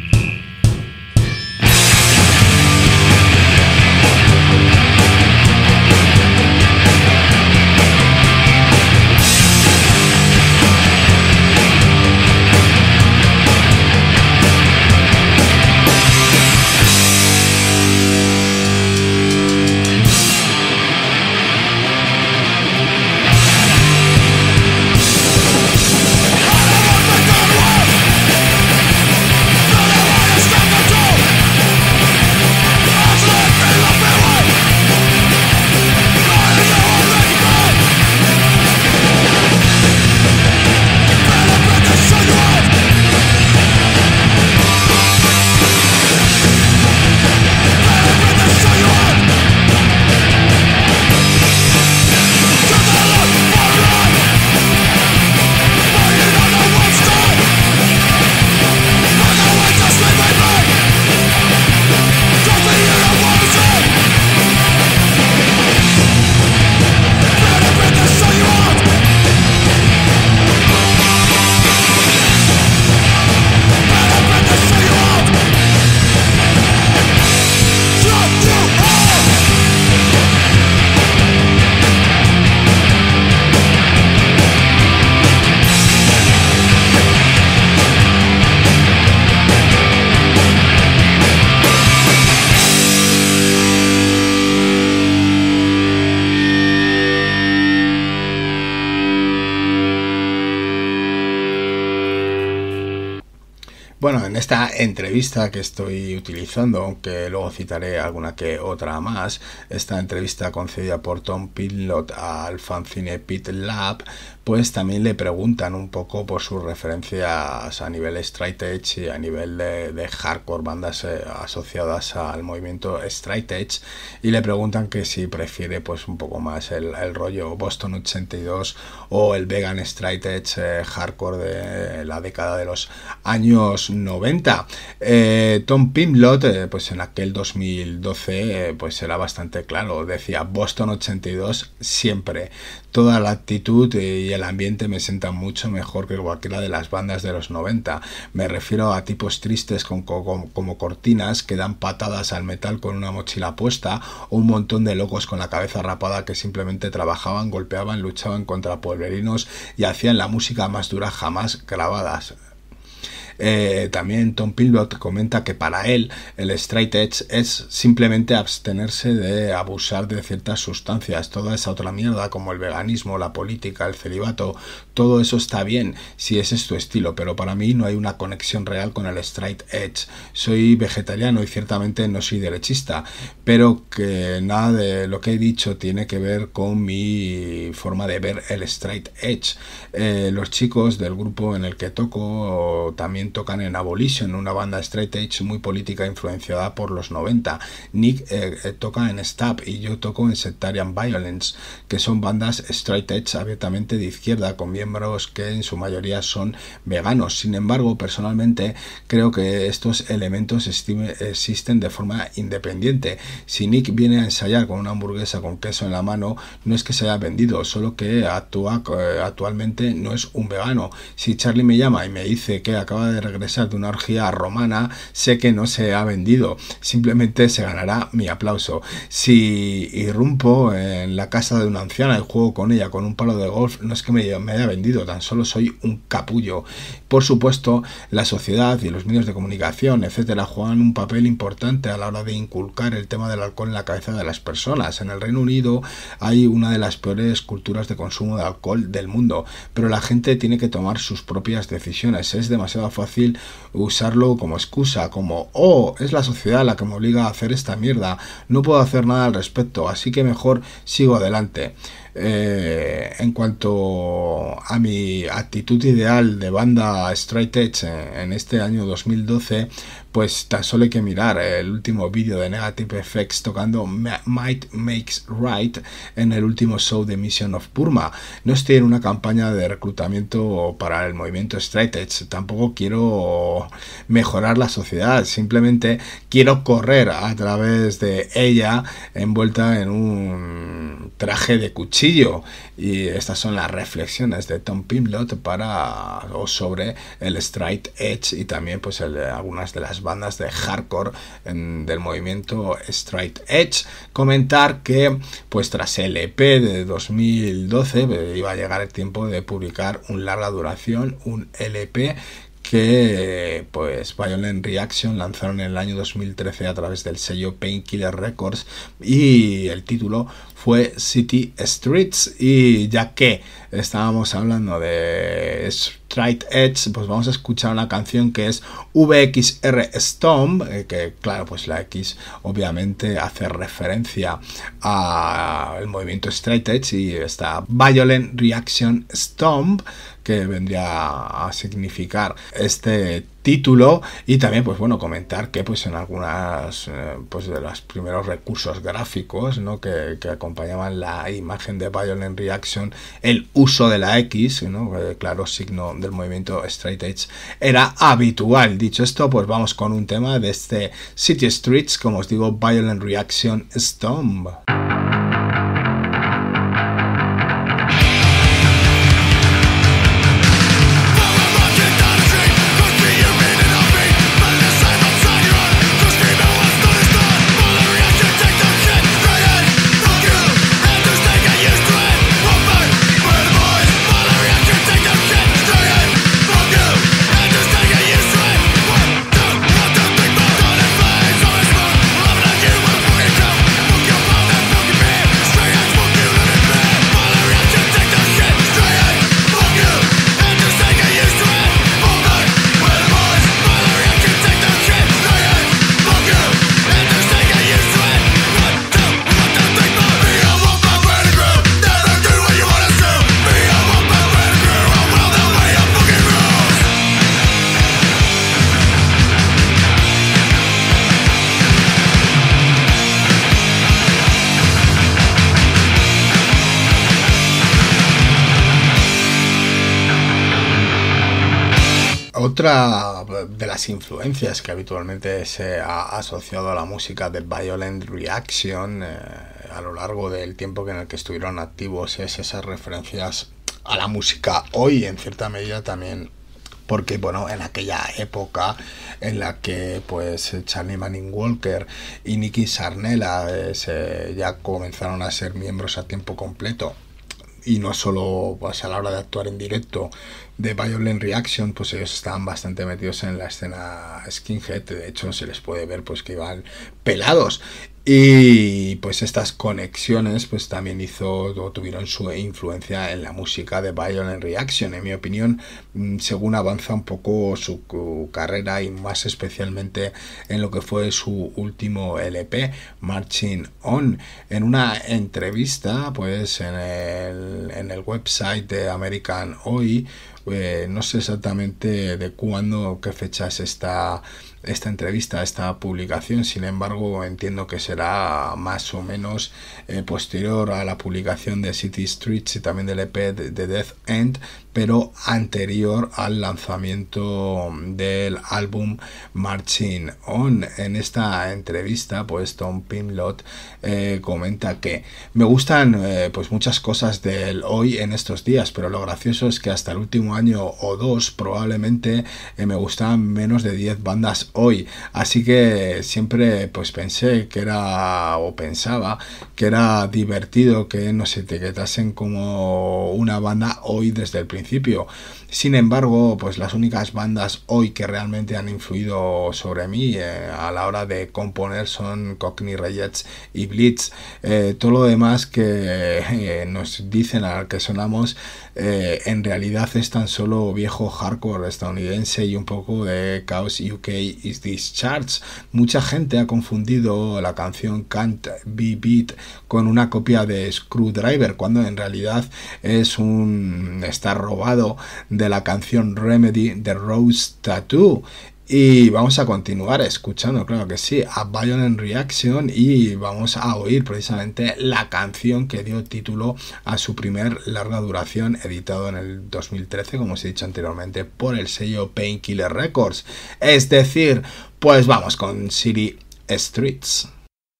Bueno, en esta entrevista que estoy utilizando, aunque luego citaré alguna que otra más, esta entrevista concedida por Tom Pimblott al fanzine Pit Lab, pues también le preguntan un poco por sus referencias a nivel straight edge y a nivel de, de hardcore, bandas eh, asociadas al movimiento straight edge, y le preguntan que si prefiere pues un poco más el, el rollo Boston ochenta y dos o el vegan straight edge eh, hardcore de la década de los años noventa. Eh, Tom Pimblott eh, pues en aquel dos mil doce eh, pues era bastante claro, decía Boston ochenta y dos siempre, toda la actitud y el ambiente me sientan mucho mejor que cualquiera de las bandas de los noventa. Me refiero a tipos tristes con, con, como Cortinas que dan patadas al metal con una mochila puesta, o un montón de locos con la cabeza rapada que simplemente trabajaban, golpeaban, luchaban contra pueblerinos y hacían la música más dura jamás grabadas. Eh, también Tom Pimblott comenta que para él el straight edge es simplemente abstenerse de abusar de ciertas sustancias. Toda esa otra mierda como el veganismo, la política, el celibato, todo eso está bien si ese es tu estilo, pero para mí no hay una conexión real con el straight edge. Soy vegetariano y ciertamente no soy derechista, pero que nada de lo que he dicho tiene que ver con mi forma de ver el straight edge. Eh, los chicos del grupo en el que toco también tocan en Abolition, una banda straight edge muy política influenciada por los noventa. Nick eh, eh, toca en Stab y yo toco en Sectarian Violence, que son bandas straight edge abiertamente de izquierda, con miembros que en su mayoría son veganos. Sin embargo, personalmente creo que estos elementos estime, existen de forma independiente. Si Nick viene a ensayar con una hamburguesa con queso en la mano, no es que se haya vendido, solo que actúa eh, actualmente no es un vegano. Si Charlie me llama y me dice que acaba de regresar de una orgía romana, sé que no se ha vendido, simplemente se ganará mi aplauso. Si irrumpo en la casa de una anciana y juego con ella con un palo de golf, no es que me, me haya vendido, tan solo soy un capullo. Por supuesto, la sociedad y los medios de comunicación, etcétera, juegan un papel importante a la hora de inculcar el tema del alcohol en la cabeza de las personas. En el Reino Unido hay una de las peores culturas de consumo de alcohol del mundo, pero la gente tiene que tomar sus propias decisiones. Es demasiado fácil usarlo como excusa, como, oh, es la sociedad la que me obliga a hacer esta mierda, no puedo hacer nada al respecto, así que mejor sigo adelante. Eh, en cuanto a mi actitud ideal de banda straight edge en, en este año dos mil doce, pues tan solo hay que mirar el último vídeo de Negative F X tocando Might Makes Right en el último show de Mission of Burma. No estoy en una campaña de reclutamiento para el movimiento straight edge, tampoco quiero mejorar la sociedad, simplemente quiero correr a través de ella envuelta en un traje de cuchillo. Y estas son las reflexiones de Tom Pimlott para o sobre el straight edge y también pues el de algunas de las bandas de hardcore en, del movimiento straight edge. Comentar que pues tras el E P de dos mil doce iba a llegar el tiempo de publicar un larga duración, un L P que pues Violent Reaction lanzaron en el año dos mil trece a través del sello Painkiller Records, y el título fue City Streets. Y ya que estábamos hablando de Straight Edge, pues vamos a escuchar una canción que es V X R Stomp, que claro, pues la X obviamente hace referencia al movimiento Straight Edge, y está Violent Reaction Stomp, que vendría a significar este título. Y también pues bueno, comentar que pues en algunas eh, pues de los primeros recursos gráficos, ¿no? que, que acompañaban la imagen de Violent Reaction, el uso de la X, ¿no? eh, claro, signo del movimiento Straight Edge, era habitual. Dicho esto, pues vamos con un tema de este City Streets, como os digo, Violent Reaction Stomp. Otra de las influencias que habitualmente se ha asociado a la música de Violent Reaction eh, a lo largo del tiempo en el que estuvieron activos es esas referencias a la música hoy, en cierta medida también porque bueno, en aquella época en la que pues Charlie Manning Walker y Nicky Sarnella eh, se, ya comenzaron a ser miembros a tiempo completo, y no solo pues, a la hora de actuar en directo de Violent Reaction, pues ellos estaban bastante metidos en la escena skinhead. De hecho se les puede ver pues que iban pelados. Y pues estas conexiones pues también hizo o tuvieron su influencia en la música de Violent Reaction. En mi opinión, según avanza un poco su carrera y más especialmente en lo que fue su último L P, Marching On. En una entrevista pues en el, en el website de American Hoy, eh, no sé exactamente de cuándo, qué fecha es esta esta entrevista, esta publicación, sin embargo entiendo que será más o menos eh, posterior a la publicación de City Streets y también del E P de, de Death End, pero anterior al lanzamiento del álbum Marching On. En esta entrevista pues Tom Pimlott eh, comenta que me gustan eh, pues muchas cosas del hoy en estos días, pero lo gracioso es que hasta el último año o dos probablemente eh, me gustaban menos de diez bandas hoy, así que siempre pues pensé que era o pensaba que era divertido que nos etiquetasen como una banda hoy desde el principio. Sin embargo, pues las únicas bandas hoy que realmente han influido sobre mí eh, a la hora de componer son Cockney Rejects y Blitz. Eh, todo lo demás que eh, nos dicen al que sonamos eh, en realidad es tan solo viejo hardcore estadounidense y un poco de Chaos U K Is This Charts. Mucha gente ha confundido la canción Can't Be Beat con una copia de Screwdriver, cuando en realidad es un está robado de la canción Remedy de Rose Tattoo. Y vamos a continuar escuchando, claro que sí, a Violent Reaction, y vamos a oír precisamente la canción que dio título a su primer larga duración, editado en el dos mil trece, como os he dicho anteriormente, por el sello Painkiller Records. Es decir, pues vamos con City Streets.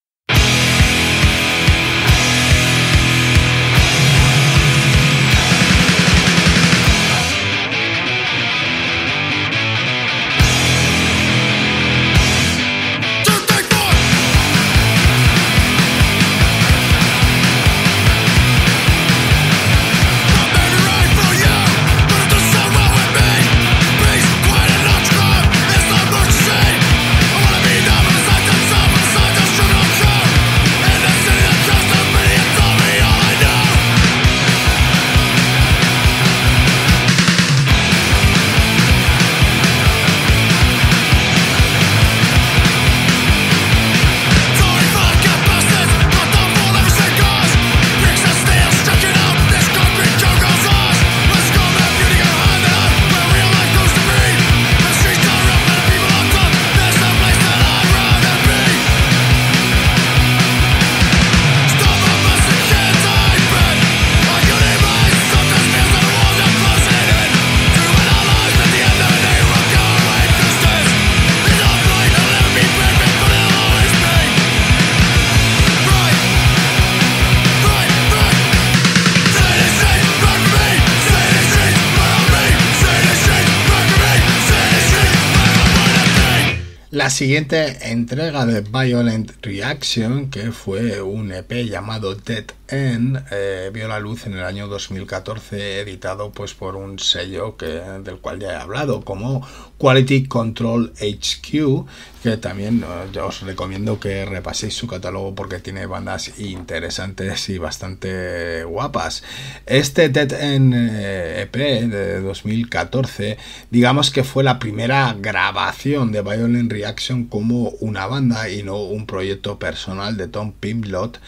La siguiente entrega de Violent Reaction, que fue un E P llamado Dead End, eh, vio la luz en el año dos mil catorce, editado pues por un sello que, del cual ya he hablado, como Quality Control H Q, que también eh, yo os recomiendo que repaséis su catálogo porque tiene bandas interesantes y bastante guapas. Este Dead End eh, E P de dos mil catorce, digamos que fue la primera grabación de Violent Reaction como una banda y no un proyecto personal de Tom Pimlott,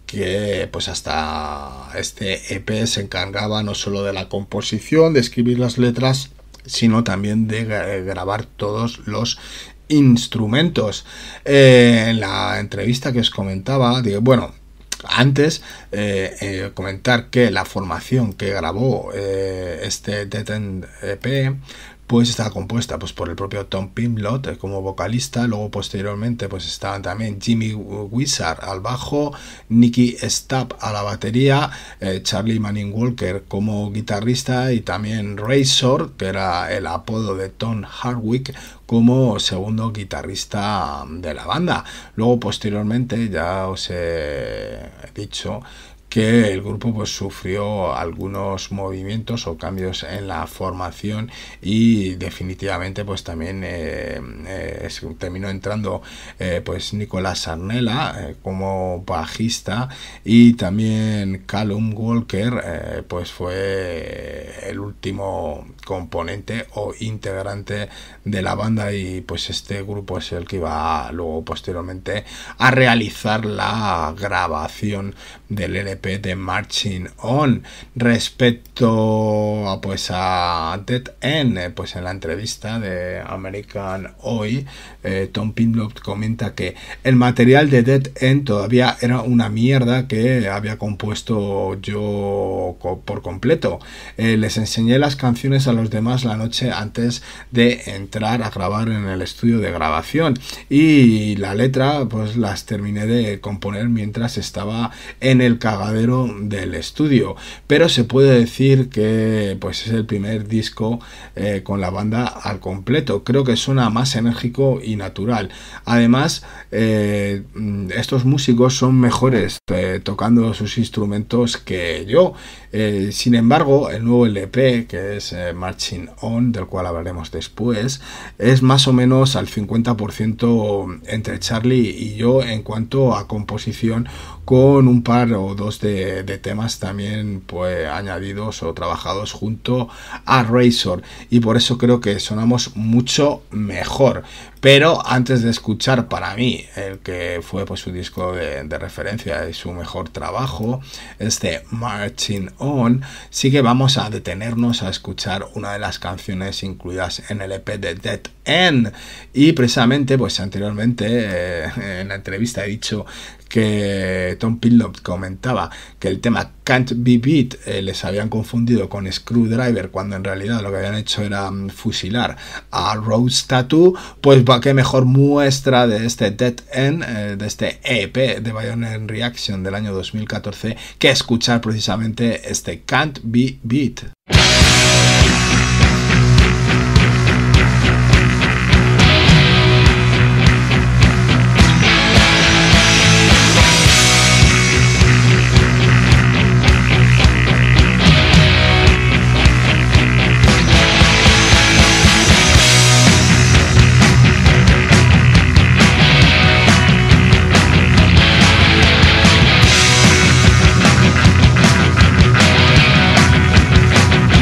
que pues hasta este E P se encargaba no solo de la composición, de escribir las letras, sino también de grabar todos los instrumentos. Eh, en la entrevista que os comentaba, digo, bueno, antes eh, eh, comentar que la formación que grabó eh, este Dead End E P pues estaba compuesta pues por el propio Tom Pimlott eh, como vocalista. Luego posteriormente pues estaban también Jimmy Wizard al bajo, Nicky Stapp a la batería, eh, Charlie Manning Walker como guitarrista y también Razor, que era el apodo de Tom Hardwick, como segundo guitarrista de la banda. Luego posteriormente ya os he dicho que el grupo pues sufrió algunos movimientos o cambios en la formación y definitivamente pues también eh, eh, terminó entrando eh, pues Nicolás Sarnella eh, como bajista, y también Callum Walker eh, pues fue el último componente o integrante de la banda, y pues este grupo es el que iba luego posteriormente a realizar la grabación del L P de Marching On. Respecto a pues a Dead End, pues en la entrevista de American Hoy, eh, Tom Pinlop comenta que el material de Dead End todavía era una mierda que había compuesto yo por completo. Eh, les enseñé las canciones a los demás la noche antes de entrar a grabar en el estudio de grabación, y la letra pues las terminé de componer mientras estaba en el cagadero del estudio, pero se puede decir que pues es el primer disco eh, con la banda al completo. Creo que suena más enérgico y natural. Además, eh, estos músicos son mejores eh, tocando sus instrumentos que yo. Eh, sin embargo, el nuevo L P, que es eh, Marching On, del cual hablaremos después, es más o menos al cincuenta por ciento entre Charlie y yo en cuanto a composición, con un par o dos de, de temas también pues añadidos o trabajados junto a Razor, y por eso creo que sonamos mucho mejor. Pero antes de escuchar para mí el que fue pues su disco de, de referencia y su mejor trabajo, este Marching On, sí que vamos a detenernos a escuchar una de las canciones incluidas en el E P de Dead End. Y precisamente pues anteriormente eh, en la entrevista he dicho que Tom Pinlop comentaba que el tema Can't Be Beat eh, les habían confundido con Screwdriver, cuando en realidad lo que habían hecho era um, fusilar a Rose Tattoo. Pues va, qué mejor muestra de este Dead End, eh, de este E P de Violent Reaction del año dos mil catorce, que escuchar precisamente este Can't Be Beat. Can't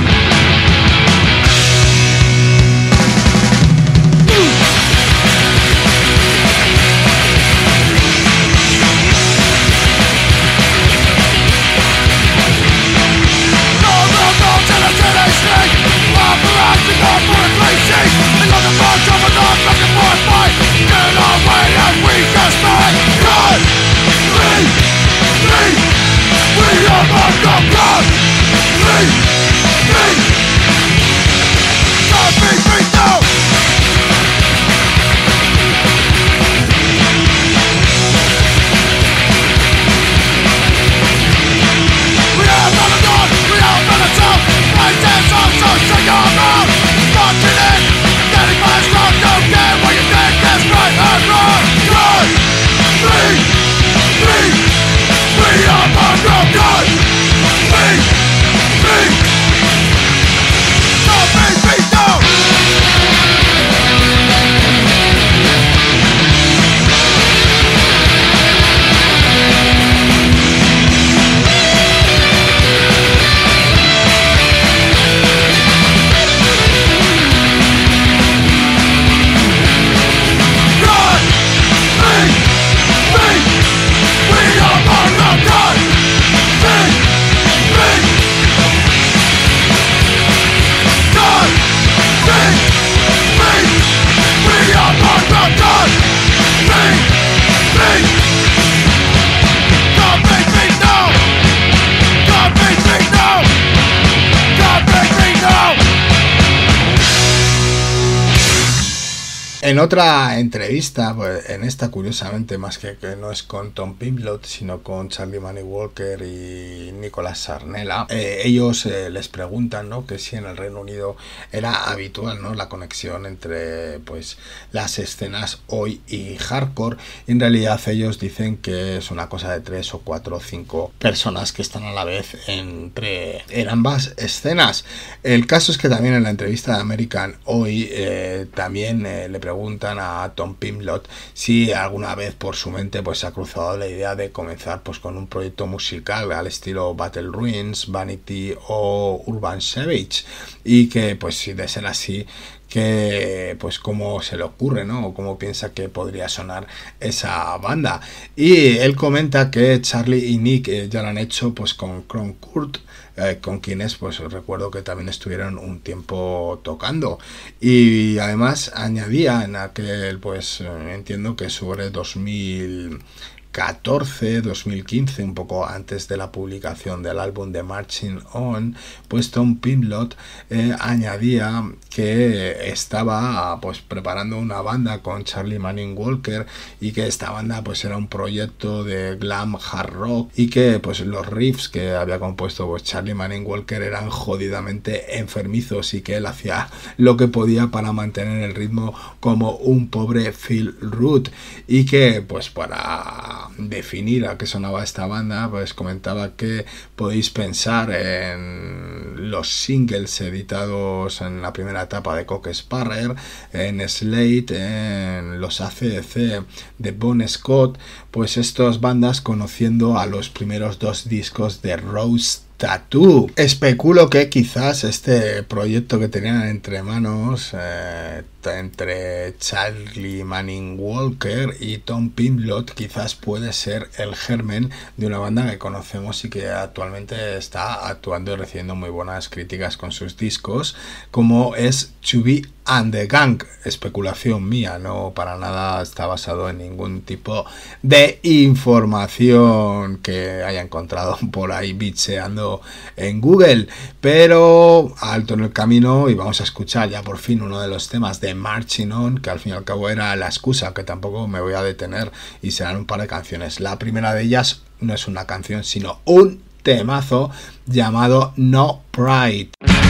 En otra entrevista, pues en esta curiosamente más que, que no es con Tom Pimblott, sino con Charlie Manning Walker y Nicolas Sarnella, eh, ellos eh, les preguntan, ¿no?, que si en el Reino Unido era habitual, ¿no?, la conexión entre pues las escenas oi y hardcore. En realidad ellos dicen que es una cosa de tres o cuatro o cinco personas que están a la vez entre en ambas escenas. El caso es que también en la entrevista de American Oi eh, también eh, le preguntan a Tom Pimblott si alguna vez por su mente pues se ha cruzado la idea de comenzar pues con un proyecto musical al estilo Battle Ruins, Vanity o Urban Savage, y que pues si de ser así, que pues cómo se le ocurre, ¿no?, o cómo piensa que podría sonar esa banda. Y él comenta que Charlie y Nick eh, ya lo han hecho pues con Cron Kurt, eh, con quienes pues recuerdo que también estuvieron un tiempo tocando, y además añadía en aquel pues entiendo que sobre dos mil catorce, dos mil quince, un poco antes de la publicación del álbum de Marching On, pues Tom Pimblott eh, añadía que estaba pues preparando una banda con Charlie Manning Walker, y que esta banda pues era un proyecto de glam hard rock, y que pues los riffs que había compuesto pues Charlie Manning Walker eran jodidamente enfermizos, y que él hacía lo que podía para mantener el ritmo como un pobre Phil Root, y que pues para definir a qué sonaba esta banda pues comentaba que podéis pensar en los singles editados en la primera etapa de Cock Sparrer, en Slate, en los A C D C de Bon Scott, pues estas bandas conociendo a los primeros dos discos de Rose Tattoo. Especulo que quizás este proyecto que tenían entre manos eh, entre Charlie Manning Walker y Tom Pimblott quizás puede ser el germen de una banda que conocemos y que actualmente está actuando y recibiendo muy buenas críticas con sus discos, como es Chubby and the Gang. Especulación mía, no para nada está basado en ningún tipo de información que haya encontrado por ahí bicheando en Google, pero alto en el camino, y vamos a escuchar ya por fin uno de los temas de Marching On, que al fin y al cabo era la excusa, que tampoco me voy a detener, y serán un par de canciones. La primera de ellas no es una canción sino un temazo llamado No Pride.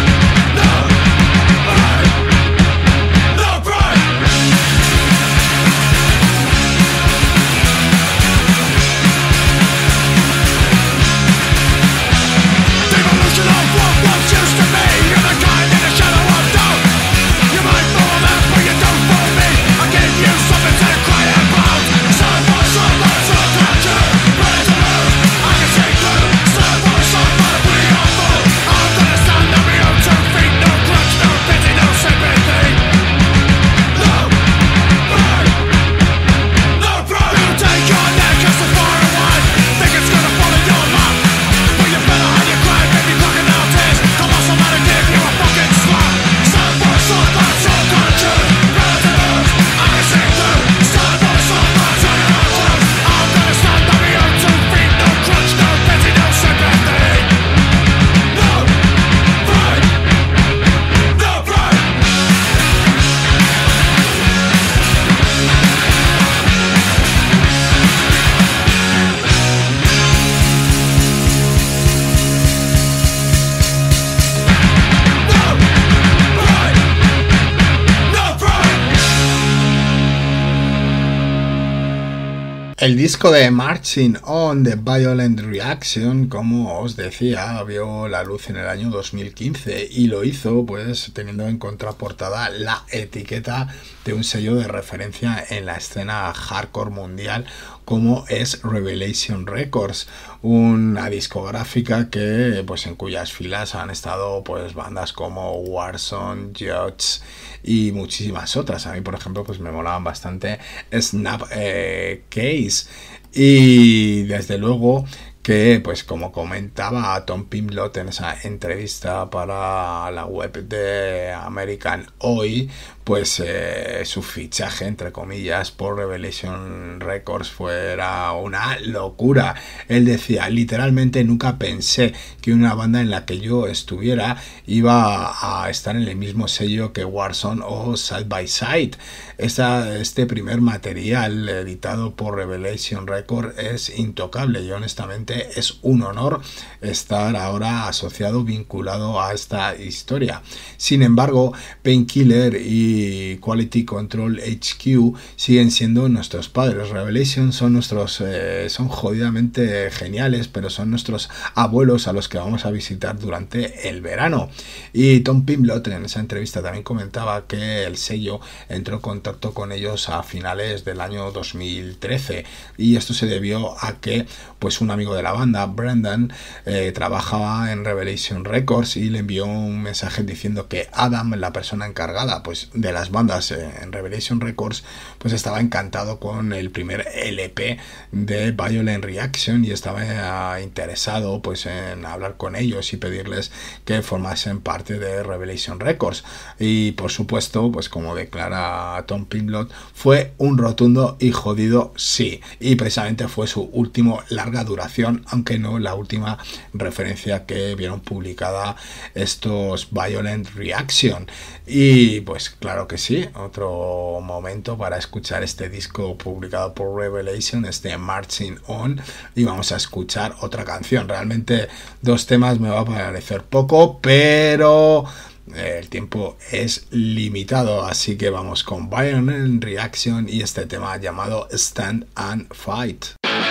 El disco de Marching On de Violent Reaction, como os decía, vio la luz en el año dos mil quince, y lo hizo pues teniendo en contraportada la etiqueta de un sello de referencia en la escena hardcore mundial como es Revelation Records, una discográfica que pues en cuyas filas han estado pues bandas como Warzone, Judge y muchísimas otras. A mí, por ejemplo, pues me molaban bastante Snap eh, Case, y desde luego que, pues como comentaba Tom Pimblott en esa entrevista para la web de American Oi, pues eh, su fichaje, entre comillas, por Revelation Records fuera una locura. Él decía, literalmente nunca pensé que una banda en la que yo estuviera iba a estar en el mismo sello que Warzone o Side by Side. Esta, este primer material editado por Revelation Records es intocable y honestamente es un honor estar ahora asociado, vinculado a esta historia. Sin embargo, Painkiller y Quality Control H Q siguen siendo nuestros padres. Revelation son nuestros, eh, son jodidamente geniales, pero son nuestros abuelos a los que vamos a visitar durante el verano. Y Tom Pimblott en esa entrevista también comentaba que el sello entró en contacto con ellos a finales del año dos mil trece y esto se debió a que pues un amigo de la banda, Brendan, eh, trabajaba en Revelation Records y le envió un mensaje diciendo que Adam, la persona encargada pues de las bandas eh, en Revelation Records, pues estaba encantado con el primer L P de Violent Reaction y estaba eh, interesado pues en hablar con ellos y pedirles que formasen parte de Revelation Records. Y por supuesto, pues como declara Tom Pimblott, fue un rotundo y jodido sí, y precisamente fue su último larga duración, aunque no la última referencia que vieron publicada estos Violent Reaction. Y pues claro que sí, otro momento para escuchar este disco publicado por Revelation, este Marching On, y vamos a escuchar otra canción. Realmente dos temas me va a parecer poco, pero el tiempo es limitado, así que vamos con Violent Reaction y este tema llamado Stand and Fight.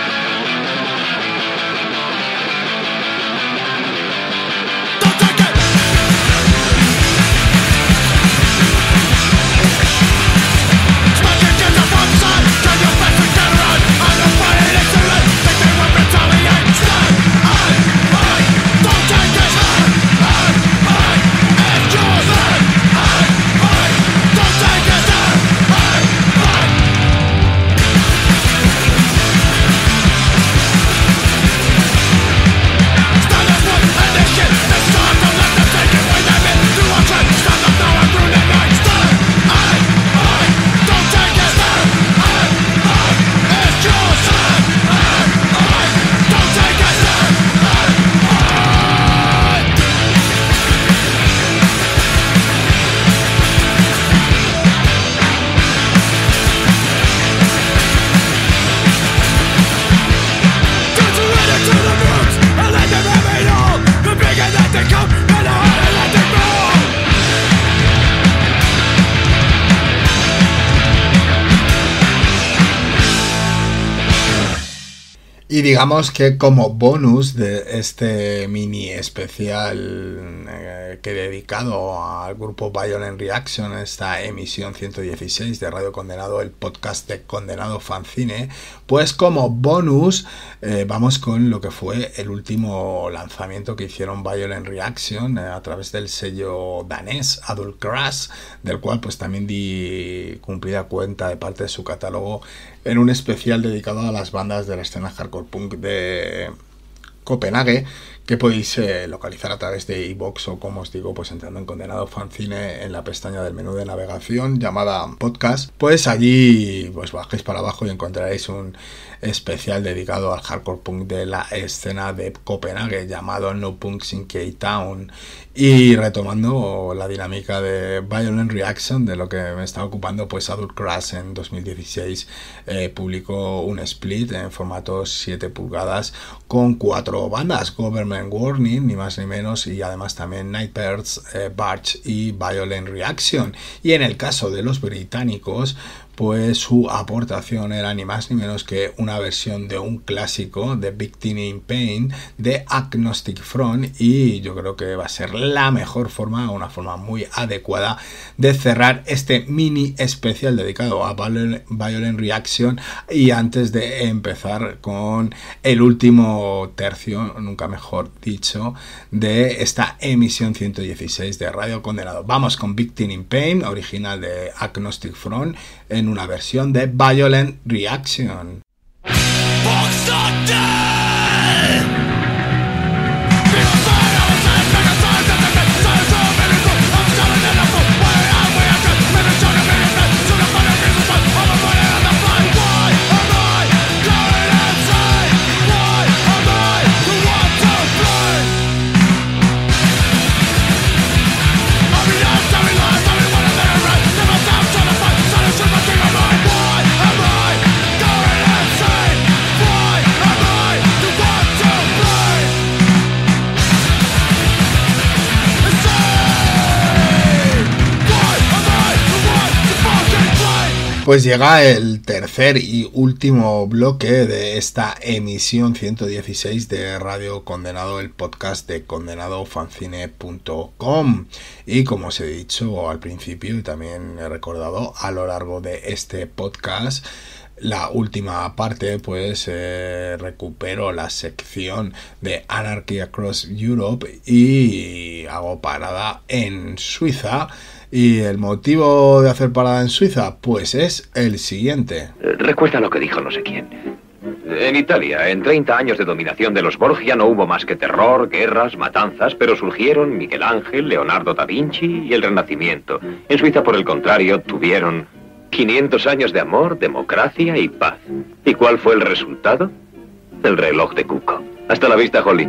Y digamos que como bonus de este mini especial eh, que he dedicado al grupo Violent Reaction, esta emisión ciento dieciséis de Radio Condenado, el podcast de Condenado Fanzine, pues como bonus eh, vamos con lo que fue el último lanzamiento que hicieron Violent Reaction eh, a través del sello danés Adult Crash, del cual pues también di cumplida cuenta de parte de su catálogo en un especial dedicado a las bandas de la escena hardcore punk de Copenhague, que podéis eh, localizar a través de iVoox o, como os digo, pues entrando en Condenado Fanzine en la pestaña del menú de navegación llamada podcast, pues allí pues bajéis para abajo y encontraréis un especial dedicado al hardcore punk de la escena de Copenhague llamado No Punks in K-Town. Y retomando la dinámica de Violent Reaction, de lo que me está ocupando, pues Adult Crash en dos mil dieciséis eh, publicó un split en formato siete pulgadas con cuatro bandas, Government Warning, ni más ni menos, y además también Nightbirds, eh, Barge y Violent Reaction. Y en el caso de los británicos, pues su aportación era ni más ni menos que una versión de un clásico de Victim in Pain de Agnostic Front, y yo creo que va a ser la mejor forma, una forma muy adecuada de cerrar este mini especial dedicado a Violent Reaction, y antes de empezar con el último tercio, nunca mejor dicho, de esta emisión ciento dieciséis de Radio Condenado. Vamos con Victim in Pain, original de Agnostic Front, en una versión de Violent Reaction. Finish Pues llega el tercer y último bloque de esta emisión ciento dieciséis de Radio Condenado, el podcast de condenado fanzine punto com. Y como os he dicho al principio y también he recordado a lo largo de este podcast, la última parte, pues eh, recupero la sección de Anarchy Across Europe y hago parada en Suiza. ¿Y el motivo de hacer parada en Suiza? Pues es el siguiente. Recuerda lo que dijo no sé quién. En Italia, en treinta años de dominación de los Borgia, no hubo más que terror, guerras, matanzas, pero surgieron Miguel Ángel, Leonardo da Vinci y el Renacimiento. En Suiza, por el contrario, tuvieron quinientos años de amor, democracia y paz. ¿Y cuál fue el resultado? El reloj de Cuco. Hasta la vista, Holly.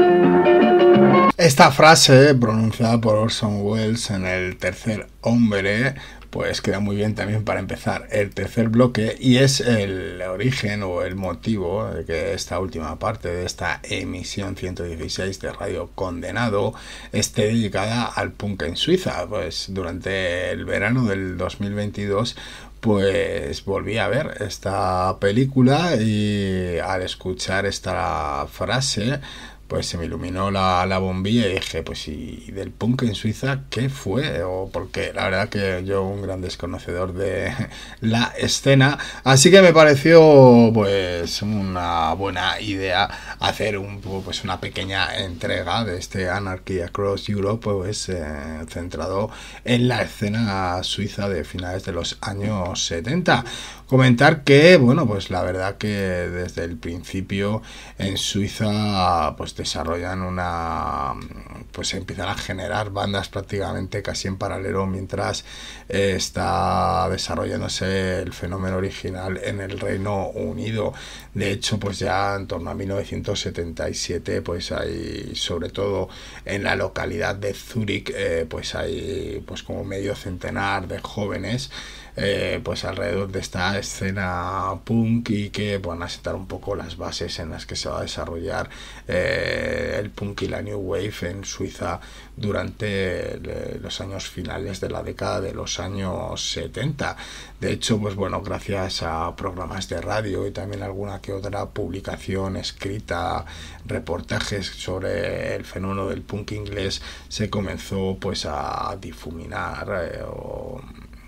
Esta frase, pronunciada por Orson Welles en El tercer hombre, pues queda muy bien también para empezar el tercer bloque, y es el origen o el motivo de que esta última parte de esta emisión ciento dieciséis de Radio Condenado esté dedicada al punk en Suiza. Pues durante el verano del dos mil veintidós pues volví a ver esta película y al escuchar esta frase pues se me iluminó la, la bombilla y dije, pues ¿y del punk en Suiza qué fue? O porque la verdad que yo un gran desconocedor de la escena, así que me pareció pues una buena idea hacer un, pues una pequeña entrega de este Anarchy Across Europe, pues eh, centrado en la escena suiza de finales de los años setenta. Comentar que, bueno, pues la verdad que desde el principio en Suiza pues desarrollan una, pues empiezan a generar bandas prácticamente casi en paralelo mientras eh, está desarrollándose el fenómeno original en el Reino Unido. De hecho, pues ya en torno a mil novecientos setenta y siete pues hay, sobre todo en la localidad de Zúrich, eh, pues hay pues como medio centenar de jóvenes Eh, pues alrededor de esta escena punk y que van a sentar un poco las bases en las que se va a desarrollar eh, el punk y la new wave en Suiza durante el, los años finales de la década de los años setenta. De hecho, pues bueno, gracias a programas de radio y también alguna que otra publicación escrita, reportajes sobre el fenómeno del punk inglés, se comenzó pues a difuminar eh, o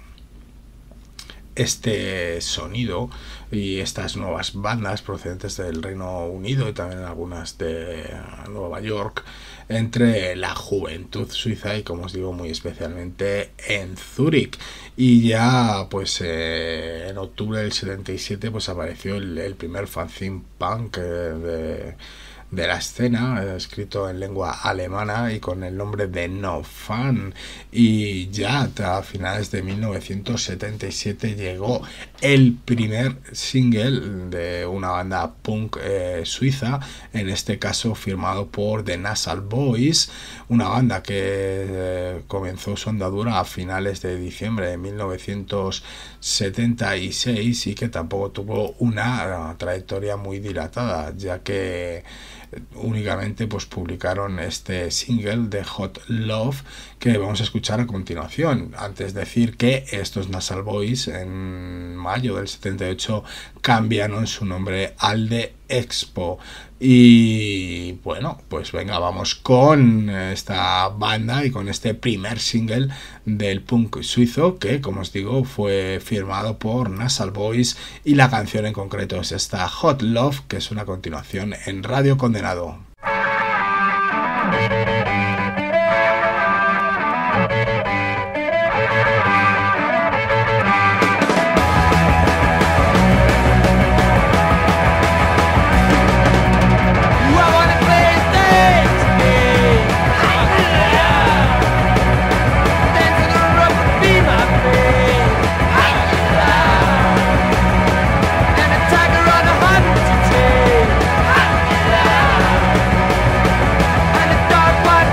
este sonido y estas nuevas bandas procedentes del Reino Unido y también algunas de Nueva York entre la juventud suiza y, como os digo, muy especialmente en Zúrich. Y ya pues eh, en octubre del setenta y siete pues apareció el, el primer fanzine punk eh, de de la escena, escrito en lengua alemana y con el nombre de No Fun. Y ya a finales de mil novecientos setenta y siete llegó el primer single de una banda punk eh, suiza, en este caso firmado por The Nasal Boys, una banda que eh, comenzó su andadura a finales de diciembre de mil novecientos setenta y seis y que tampoco tuvo una trayectoria muy dilatada, ya que únicamente pues publicaron este single de Hot Love que vamos a escuchar a continuación. Antes de decir que estos Nasal Boys en mayo del setenta y ocho cambiaron su nombre al de Expo. Y bueno, pues venga, vamos con esta banda y con este primer single del punk suizo que, como os digo, fue firmado por Nasal Boys, y la canción en concreto es esta Hot Love, que es una continuación en Radio Condenado. Dark white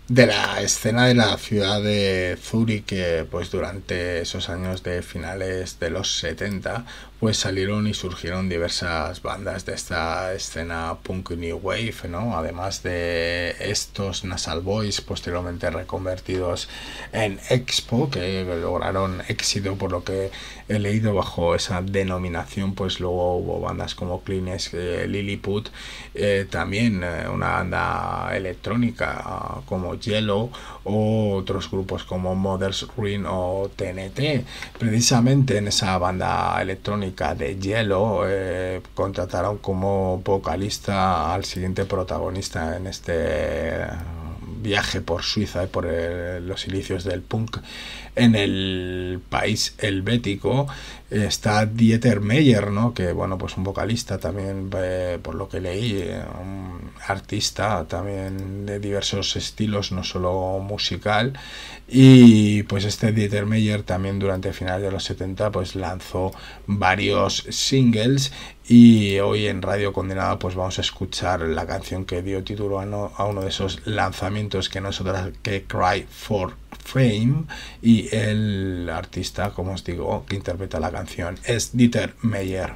de la escena de la ciudad de Zúrich, que pues durante esos años de finales de los setenta pues salieron y surgieron diversas bandas de esta escena punk new wave, ¿no? Además de estos Nasal Boys posteriormente reconvertidos en Expo, que lograron éxito por lo que he leído bajo esa denominación. Pues luego hubo bandas como Cleanest, eh, Lilliput, eh, también eh, una banda electrónica como Yellow, o otros grupos como Mother's Ruin o T N T. Precisamente en esa banda electrónica de Yellow eh, contrataron como vocalista al siguiente protagonista en este viaje por Suiza y por el, los inicios del punk en el país helvético. Está Dieter Meyer, ¿no? Que bueno, pues un vocalista también, eh, por lo que leí, eh, un artista también de diversos estilos, no solo musical. Y pues este Dieter Meyer también durante finales de los setenta pues lanzó varios singles, y hoy en Radio Condenada pues vamos a escuchar la canción que dio título a, no, a uno de esos lanzamientos, que no es otra que Cry for Fame, y el artista, como os digo, que interpreta la canción es Dieter Meyer.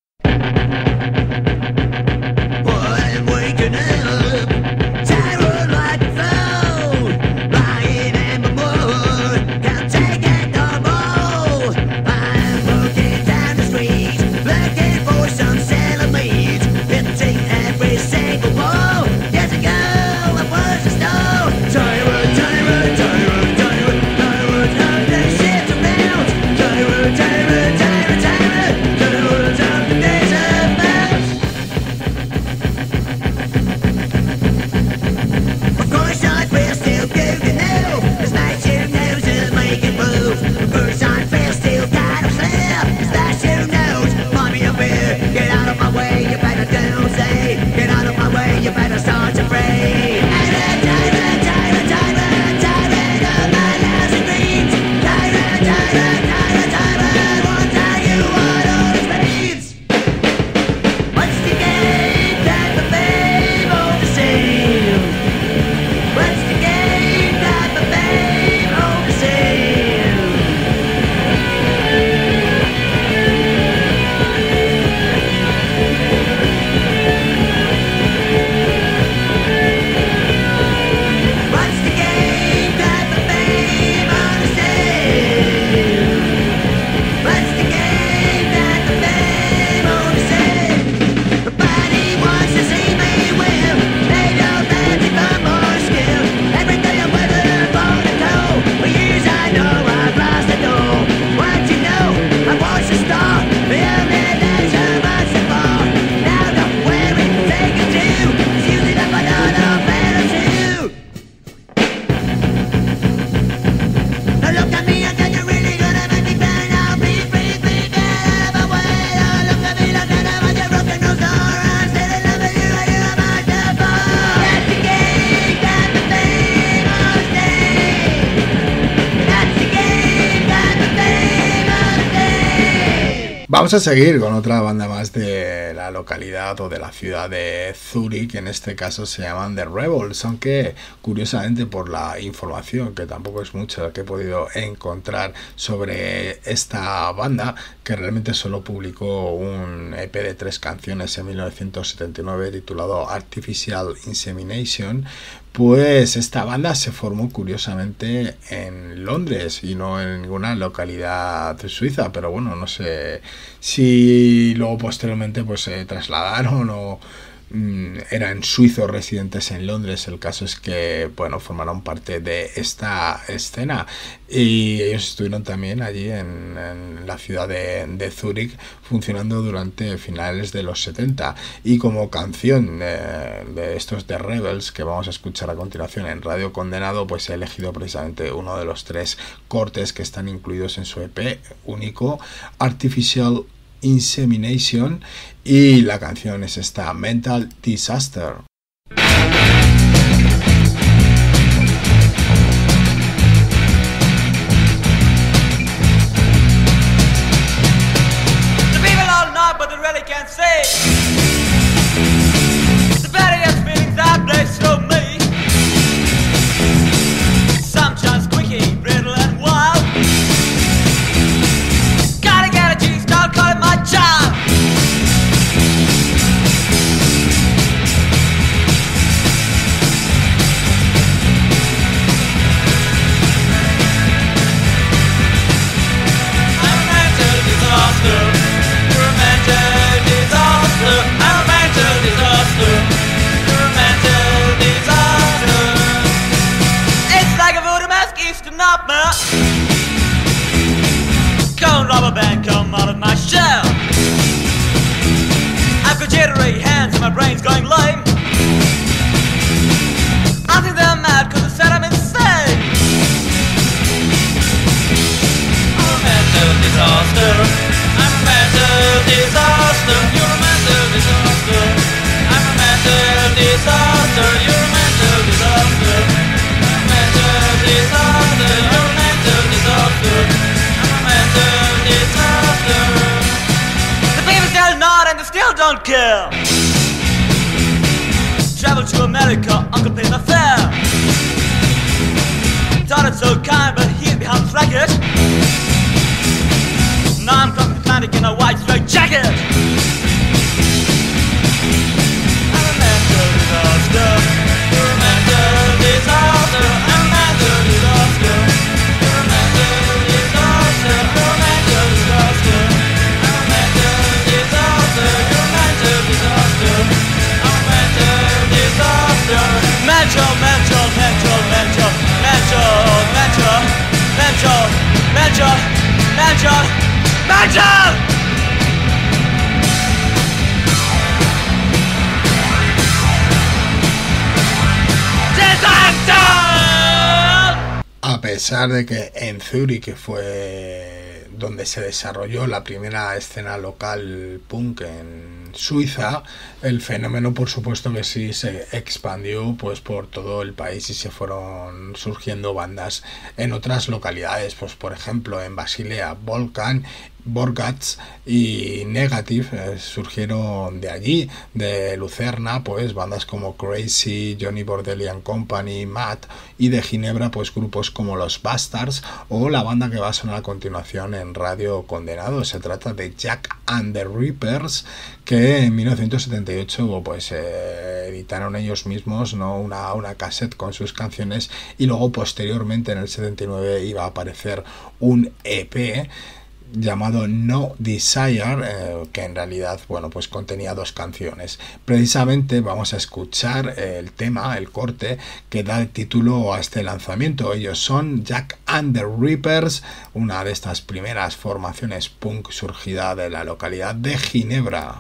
Vamos a seguir con otra banda más de la localidad o de la ciudad de Zúrich, que en este caso se llaman The Rebels, aunque curiosamente por la información, que tampoco es mucha, que he podido encontrar sobre esta banda, que realmente solo publicó un E P de tres canciones en mil novecientos setenta y nueve titulado Artificial Insemination. Pues esta banda se formó curiosamente en Londres y no en ninguna localidad suiza, pero bueno, no sé si luego posteriormente pues se trasladaron o mmm, eran suizos residentes en Londres. El caso es que, bueno, formaron parte de esta escena y ellos estuvieron también allí en, en la ciudad de, de Zúrich, funcionando durante finales de los setenta. Y como canción eh, de estos The Rebels que vamos a escuchar a continuación en Radio Condenado, pues he elegido precisamente uno de los tres cortes que están incluidos en su E P único, Artificial Insemination, y la canción es esta, Mental Disaster. The various feelings I place on me. help me. Go and rob a bank, come out of my shell. I've got jittery hands and my brain's going lame. I think they're mad cause they said I'm insane. I'm a mental disaster. I'm a mental disaster. You're a mental disaster. I'm a mental disaster. You're a mental disaster. I'm a mental disaster. You're a mental disaster. I'm a mental disaster. The babies got a nod and they still don't care. Travel to America, uncle paid my fare. Thought it's so kind, but he'd be half slackish. Now I'm crossing the Atlantic in a white striped jacket. I'm a mental disaster. You're a mental disaster. I'm a mental disaster. You're a mental disaster. You're a mental disaster. I'm a mental disaster. You're a mental disaster. I'm a mental disaster. Mental, mental, mental, mental, mental, mental, mental, mental, mental, mental. Disaster. A pesar de que en Zurich, que fue donde se desarrolló la primera escena local punk en Suiza, el fenómeno por supuesto que sí se expandió pues por todo el país y se fueron surgiendo bandas en otras localidades, pues por ejemplo en Basilea, Volcan, Borgats y Negative eh, surgieron de allí. De Lucerna pues bandas como Crazy, Johnny Bordelli and Company, Matt, y de Ginebra pues grupos como los Bastards o la banda que va a sonar a continuación en Radio Condenado. Se trata de Jack and the Reapers, que en mil novecientos setenta y ocho pues eh, editaron ellos mismos, ¿no? una, una cassette con sus canciones, y luego posteriormente en el setenta y nueve iba a aparecer un E P llamado No Desire, eh, que en realidad bueno pues contenía dos canciones. Precisamente vamos a escuchar el tema, el corte que da el título a este lanzamiento. Ellos son Jack and the Reapers, una de estas primeras formaciones punk surgida de la localidad de Ginebra.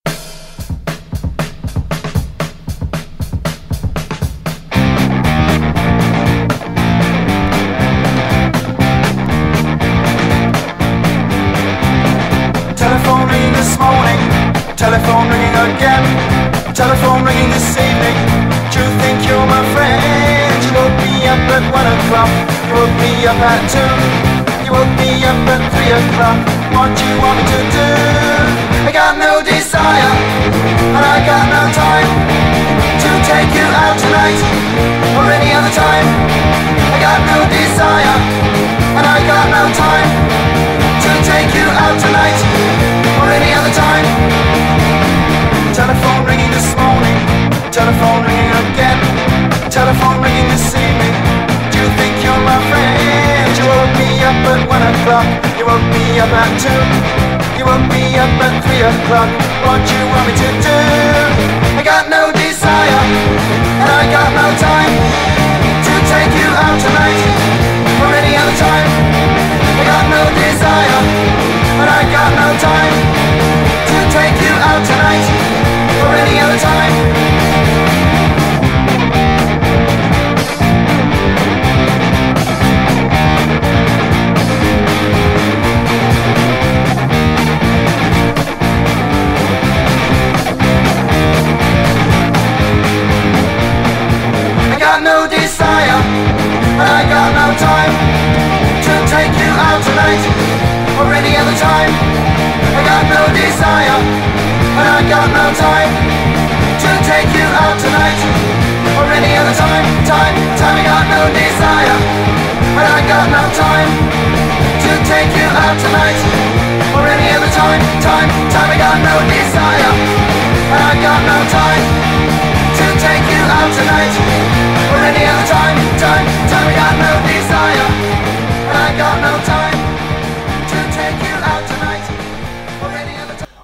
Telephone ringing again, telephone ringing this evening. Do you think you're my friend? You woke me up at one o'clock, you woke me up at two, you woke me up at three o'clock. What do you want me to do? I got no desire, and I got no time to take you out tonight, or any other time. I got no desire, and I got no time to take you out tonight, or any other time. Telephone ringing this morning, telephone ringing again, telephone ringing this evening. Do you think you're my friend? You woke me up at one o'clock, you woke me up at two, you woke me up at three o'clock. What do you want me to do? I got no desire, and I got no time to take you out tonight, or any other time. I got no desire, and I got no time to take you out tonight, or any other time. I got no desire, and I got no time to take you out tonight, or any other time. I got no desire, and I got no time to take you out tonight, or any other time, time, time. I got no desire, and I got no time to take you out tonight, or any other time, time, time. I got no desire, and I got no time to take you out tonight, or any other time, time, time. I got no desire, and I got no time to take you out tonight, or any other time.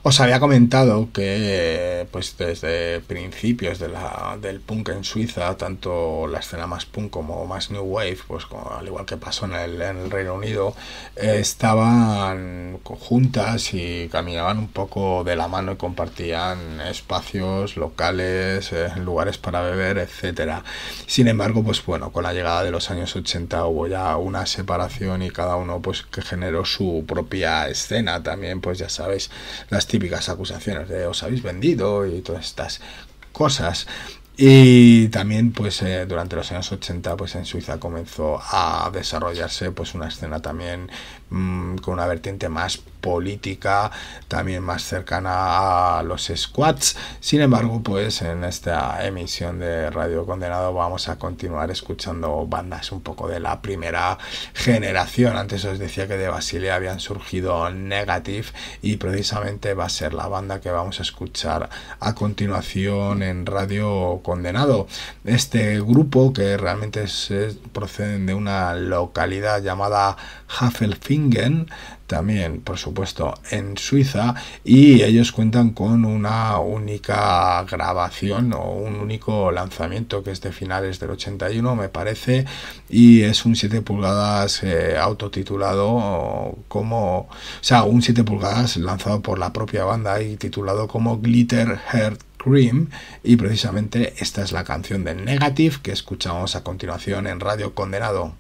Os había comentado que pues desde principios de la, del punk en Suiza, tanto la escena más punk como más new wave, pues como, al igual que pasó en el, en el Reino Unido, eh, estaban juntas y caminaban un poco de la mano y compartían espacios locales, eh, lugares para beber, etcétera. Sin embargo, pues bueno, con la llegada de los años ochenta hubo ya una separación y cada uno pues que generó su propia escena. También pues ya sabéis las típicas acusaciones de os habéis vendido y todas estas cosas. Y también pues eh, durante los años ochenta pues en Suiza comenzó a desarrollarse pues una escena también mmm, con una vertiente más política, también más cercana a los squats. Sin embargo, pues en esta emisión de Radio Condenado vamos a continuar escuchando bandas un poco de la primera generación. Antes os decía que de Basilea habían surgido Negative y precisamente va a ser la banda que vamos a escuchar a continuación en Radio Condenado. Este grupo, que realmente es, es, proceden de una localidad llamada Havelfingen, también por supuesto en Suiza, y ellos cuentan con una única grabación o un único lanzamiento que es de finales del ochenta y uno me parece, y es un siete pulgadas eh, autotitulado como, o sea, un siete pulgadas lanzado por la propia banda y titulado como Glitter Heart Cream, y precisamente esta es la canción de Negative que escuchamos a continuación en Radio Condenado.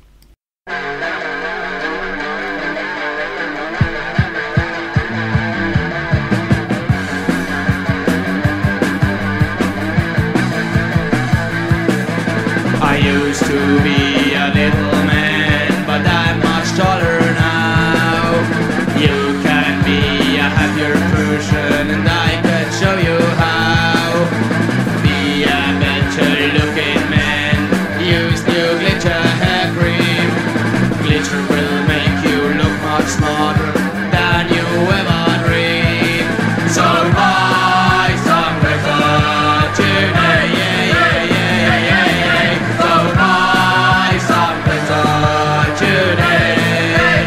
I used to be a little man, but I'm much taller now. You can be a happier person, and I can show you how. Be a better looking man, use new glitter hair cream. Glitter will make you look much smarter than you ever dreamed. So buy some glitter today, yeah, yeah, yeah, yeah, yeah. So buy some glitter today.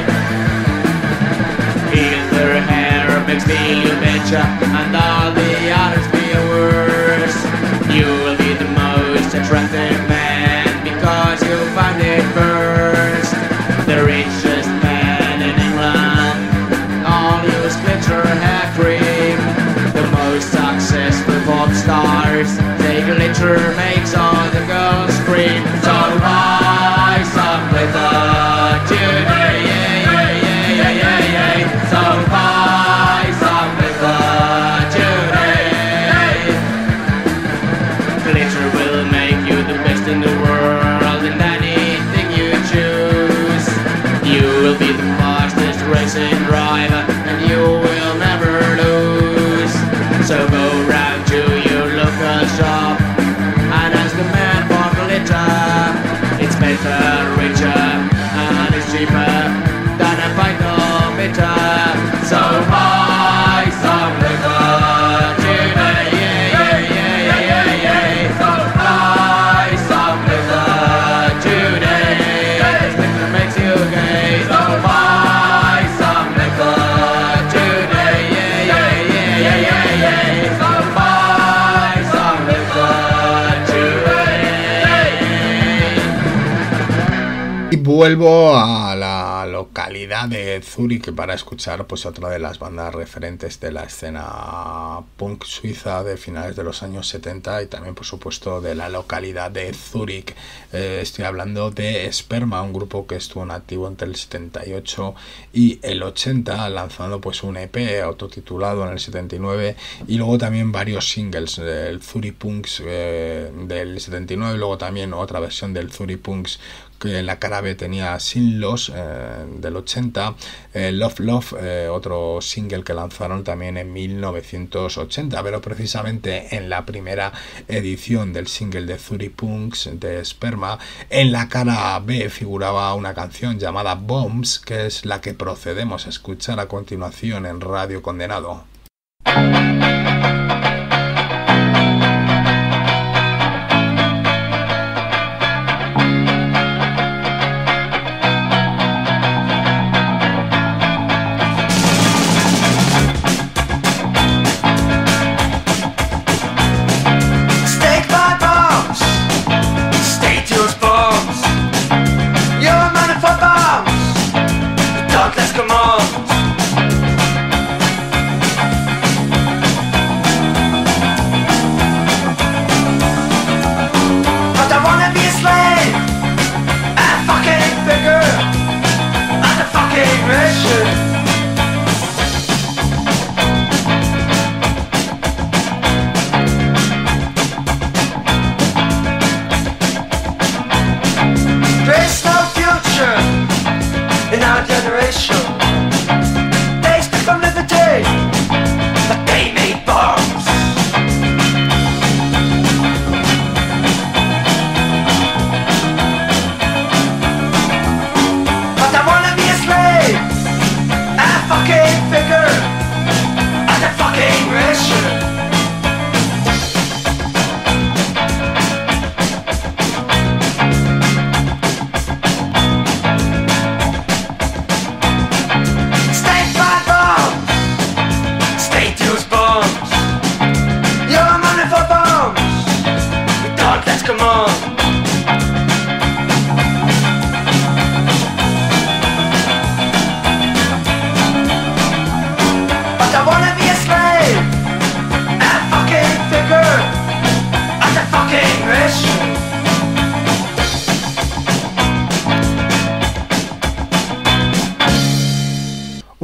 Glitter hair makes me look better, and all the others feel worse. You will be the most attractive man because you found it first. The richest man in England all use glitter hair cream. The most successful pop stars, they glitter makes all the girls scream. So buy some glitter today, yeah, yeah, yeah, yeah, yeah, yeah. So buy some glitter today. Glitter will make you the best in the world in anything you choose. You will be the fastest racing driver, and you will never lose. So go round to your local shop and ask the man for glitter. It's better, richer, and it's cheaper than a pint of bitter. So buy some glitter today, yeah, yeah, yeah, yeah, yeah, yeah. So buy some glitter today. Glitter makes you gay. So buy some glitter today, yeah, yeah, yeah, yeah, yeah, yeah. So buy some glitter today. Y vuelvo a la localidad de Zúrich para escuchar pues otra de las bandas referentes de la escena punk suiza de finales de los años setenta y también por supuesto de la localidad de Zúrich. Eh, estoy hablando de Sperma, un grupo que estuvo en activo entre el setenta y ocho y el ochenta, lanzando pues un E P autotitulado en el setenta y nueve y luego también varios singles, eh, el Zurich Punks eh, del setenta y nueve, luego también otra versión del Zurich Punks que en la cara B tenía Sin Los eh, del ochenta, eh, Love Love, eh, otro single que lanzaron también en mil novecientos ochenta, pero precisamente en la primera edición del single de Zurich Punks de Sperma, en la cara B figuraba una canción llamada Bombs, que es la que procedemos a escuchar a continuación en Radio Condenado.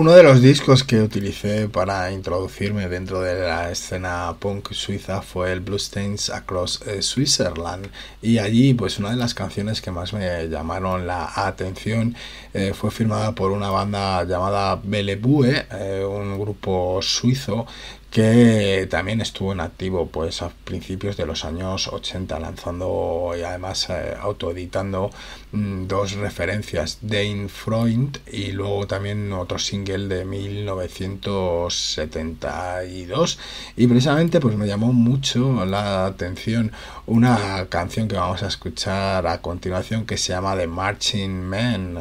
Uno de los discos que utilicé para introducirme dentro de la escena punk suiza fue el Bloodstains Across eh, Switzerland, y allí pues una de las canciones que más me llamaron la atención eh, fue firmada por una banda llamada Bellevue, eh, un grupo suizo que también estuvo en activo pues a principios de los años ochenta, lanzando y además eh, autoeditando mmm, dos referencias, Dein Freund y luego también otro single de mil novecientos setenta y dos, y precisamente pues me llamó mucho la atención una canción que vamos a escuchar a continuación que se llama The Marching Men.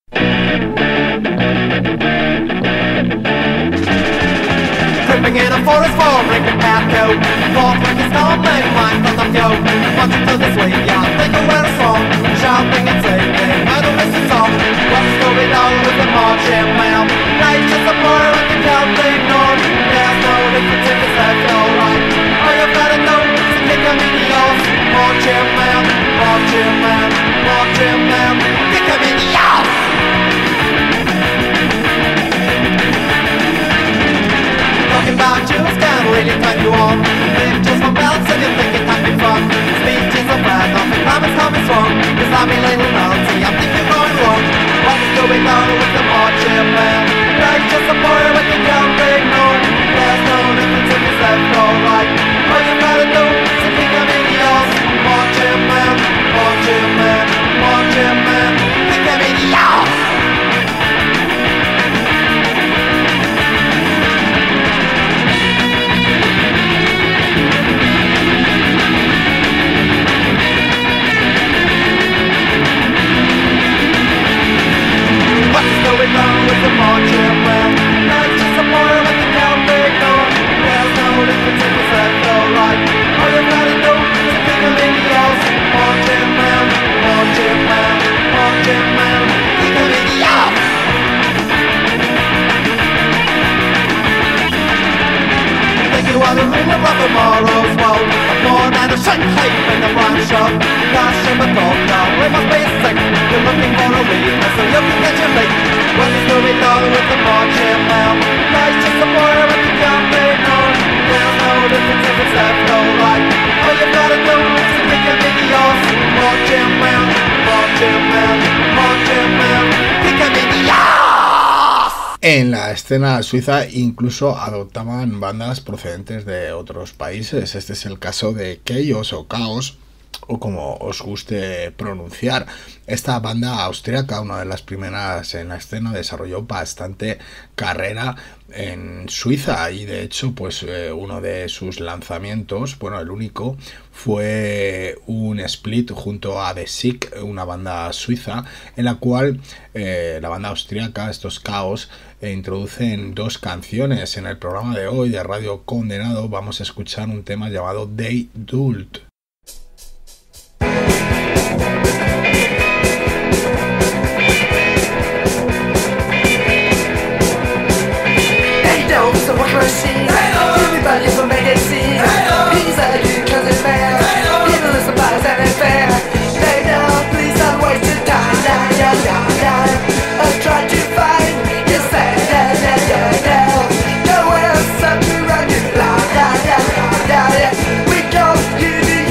Tripping in a forest for breaking path go. Walk like a storm, make mine from the go. Marching to the swing, yeah, think of where it's from. Shouting and singing, I don't miss a song. What's going on with the marching man? Life's just a blur and you can't ignore. There's no difference if it's left or right. All you gotta know is to kick 'em in the arse. Marching man, marching man, marching man, kick 'em in the arse. Talking about you can really turn you on. Think just for belts and you think it's having fun. Speech is a bad, nothing promise coming strong. Cause I'm a little naughty, I think you're going wrong. What's going on with the marching man? Life's just a boy when you can't ignore. There's no difference if it's left or right. All you gotta do is to kick 'em in the arse. Marching man, marching man, marching man, kick 'em in the arse. Going on with the marching man? Life's just a boy when you can't ignore. There's no difference if it's left or right. All you gotta do is to kick 'em in the arse. Marching man, marching man, marching man, kick 'em in the arse. Think you are the ruler of tomorrow's world. A born and a shank hype in the rhyme shop. Gosh, I'm a dog now, we must be sick. You're looking for a weakness so you can get your mate. What is going on with the marching man? Life's just a boy when you can't ignore. There's no difference if it's left or right. All you gotta do is to kick 'em in the arse. Marching man, marching man, marching man, kick 'em in the arse. En la escena suiza incluso adoptaban bandas procedentes de otros países. Este es el caso de Chaos o Chaos, o como os guste pronunciar. Esta banda austríaca, una de las primeras en la escena, desarrolló bastante carrera en Suiza y de hecho pues eh, uno de sus lanzamientos, bueno el único, fue un split junto a The Sick, una banda suiza, en la cual eh, la banda austríaca, estos Chaos, eh, introducen dos canciones. En el programa de hoy de Radio Condenado vamos a escuchar un tema llamado Day Dult. Everybody's a magazine. He's a new cousin man. People listen by his and fair. Lay down, please don't waste your time. Nah, nah, nah, nah. I'll try to find your side. Nah, nah, nah, nah. Nowhere else to run you. Nah, nah, nah, nah, nah. We don't give you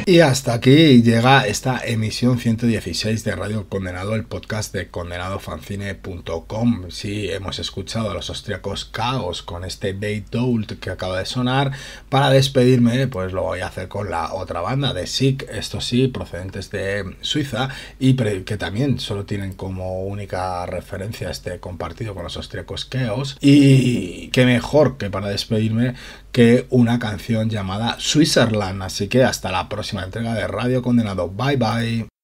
Y hasta aquí llega esta emisión ciento dieciséis de Radio Condenado, el podcast de condenado fanzine punto com. Sí, hemos escuchado a los austriacos Chaos con este Day Told que acaba de sonar. Para despedirme, pues lo voy a hacer con la otra banda de Sick, esto sí, procedentes de Suiza, y que también solo tienen como única referencia este compartido con los austriacos Chaos. Y qué mejor que para despedirme que una canción llamada Switzerland. Así que hasta la próxima entrega de Radio Condenado. Bye bye.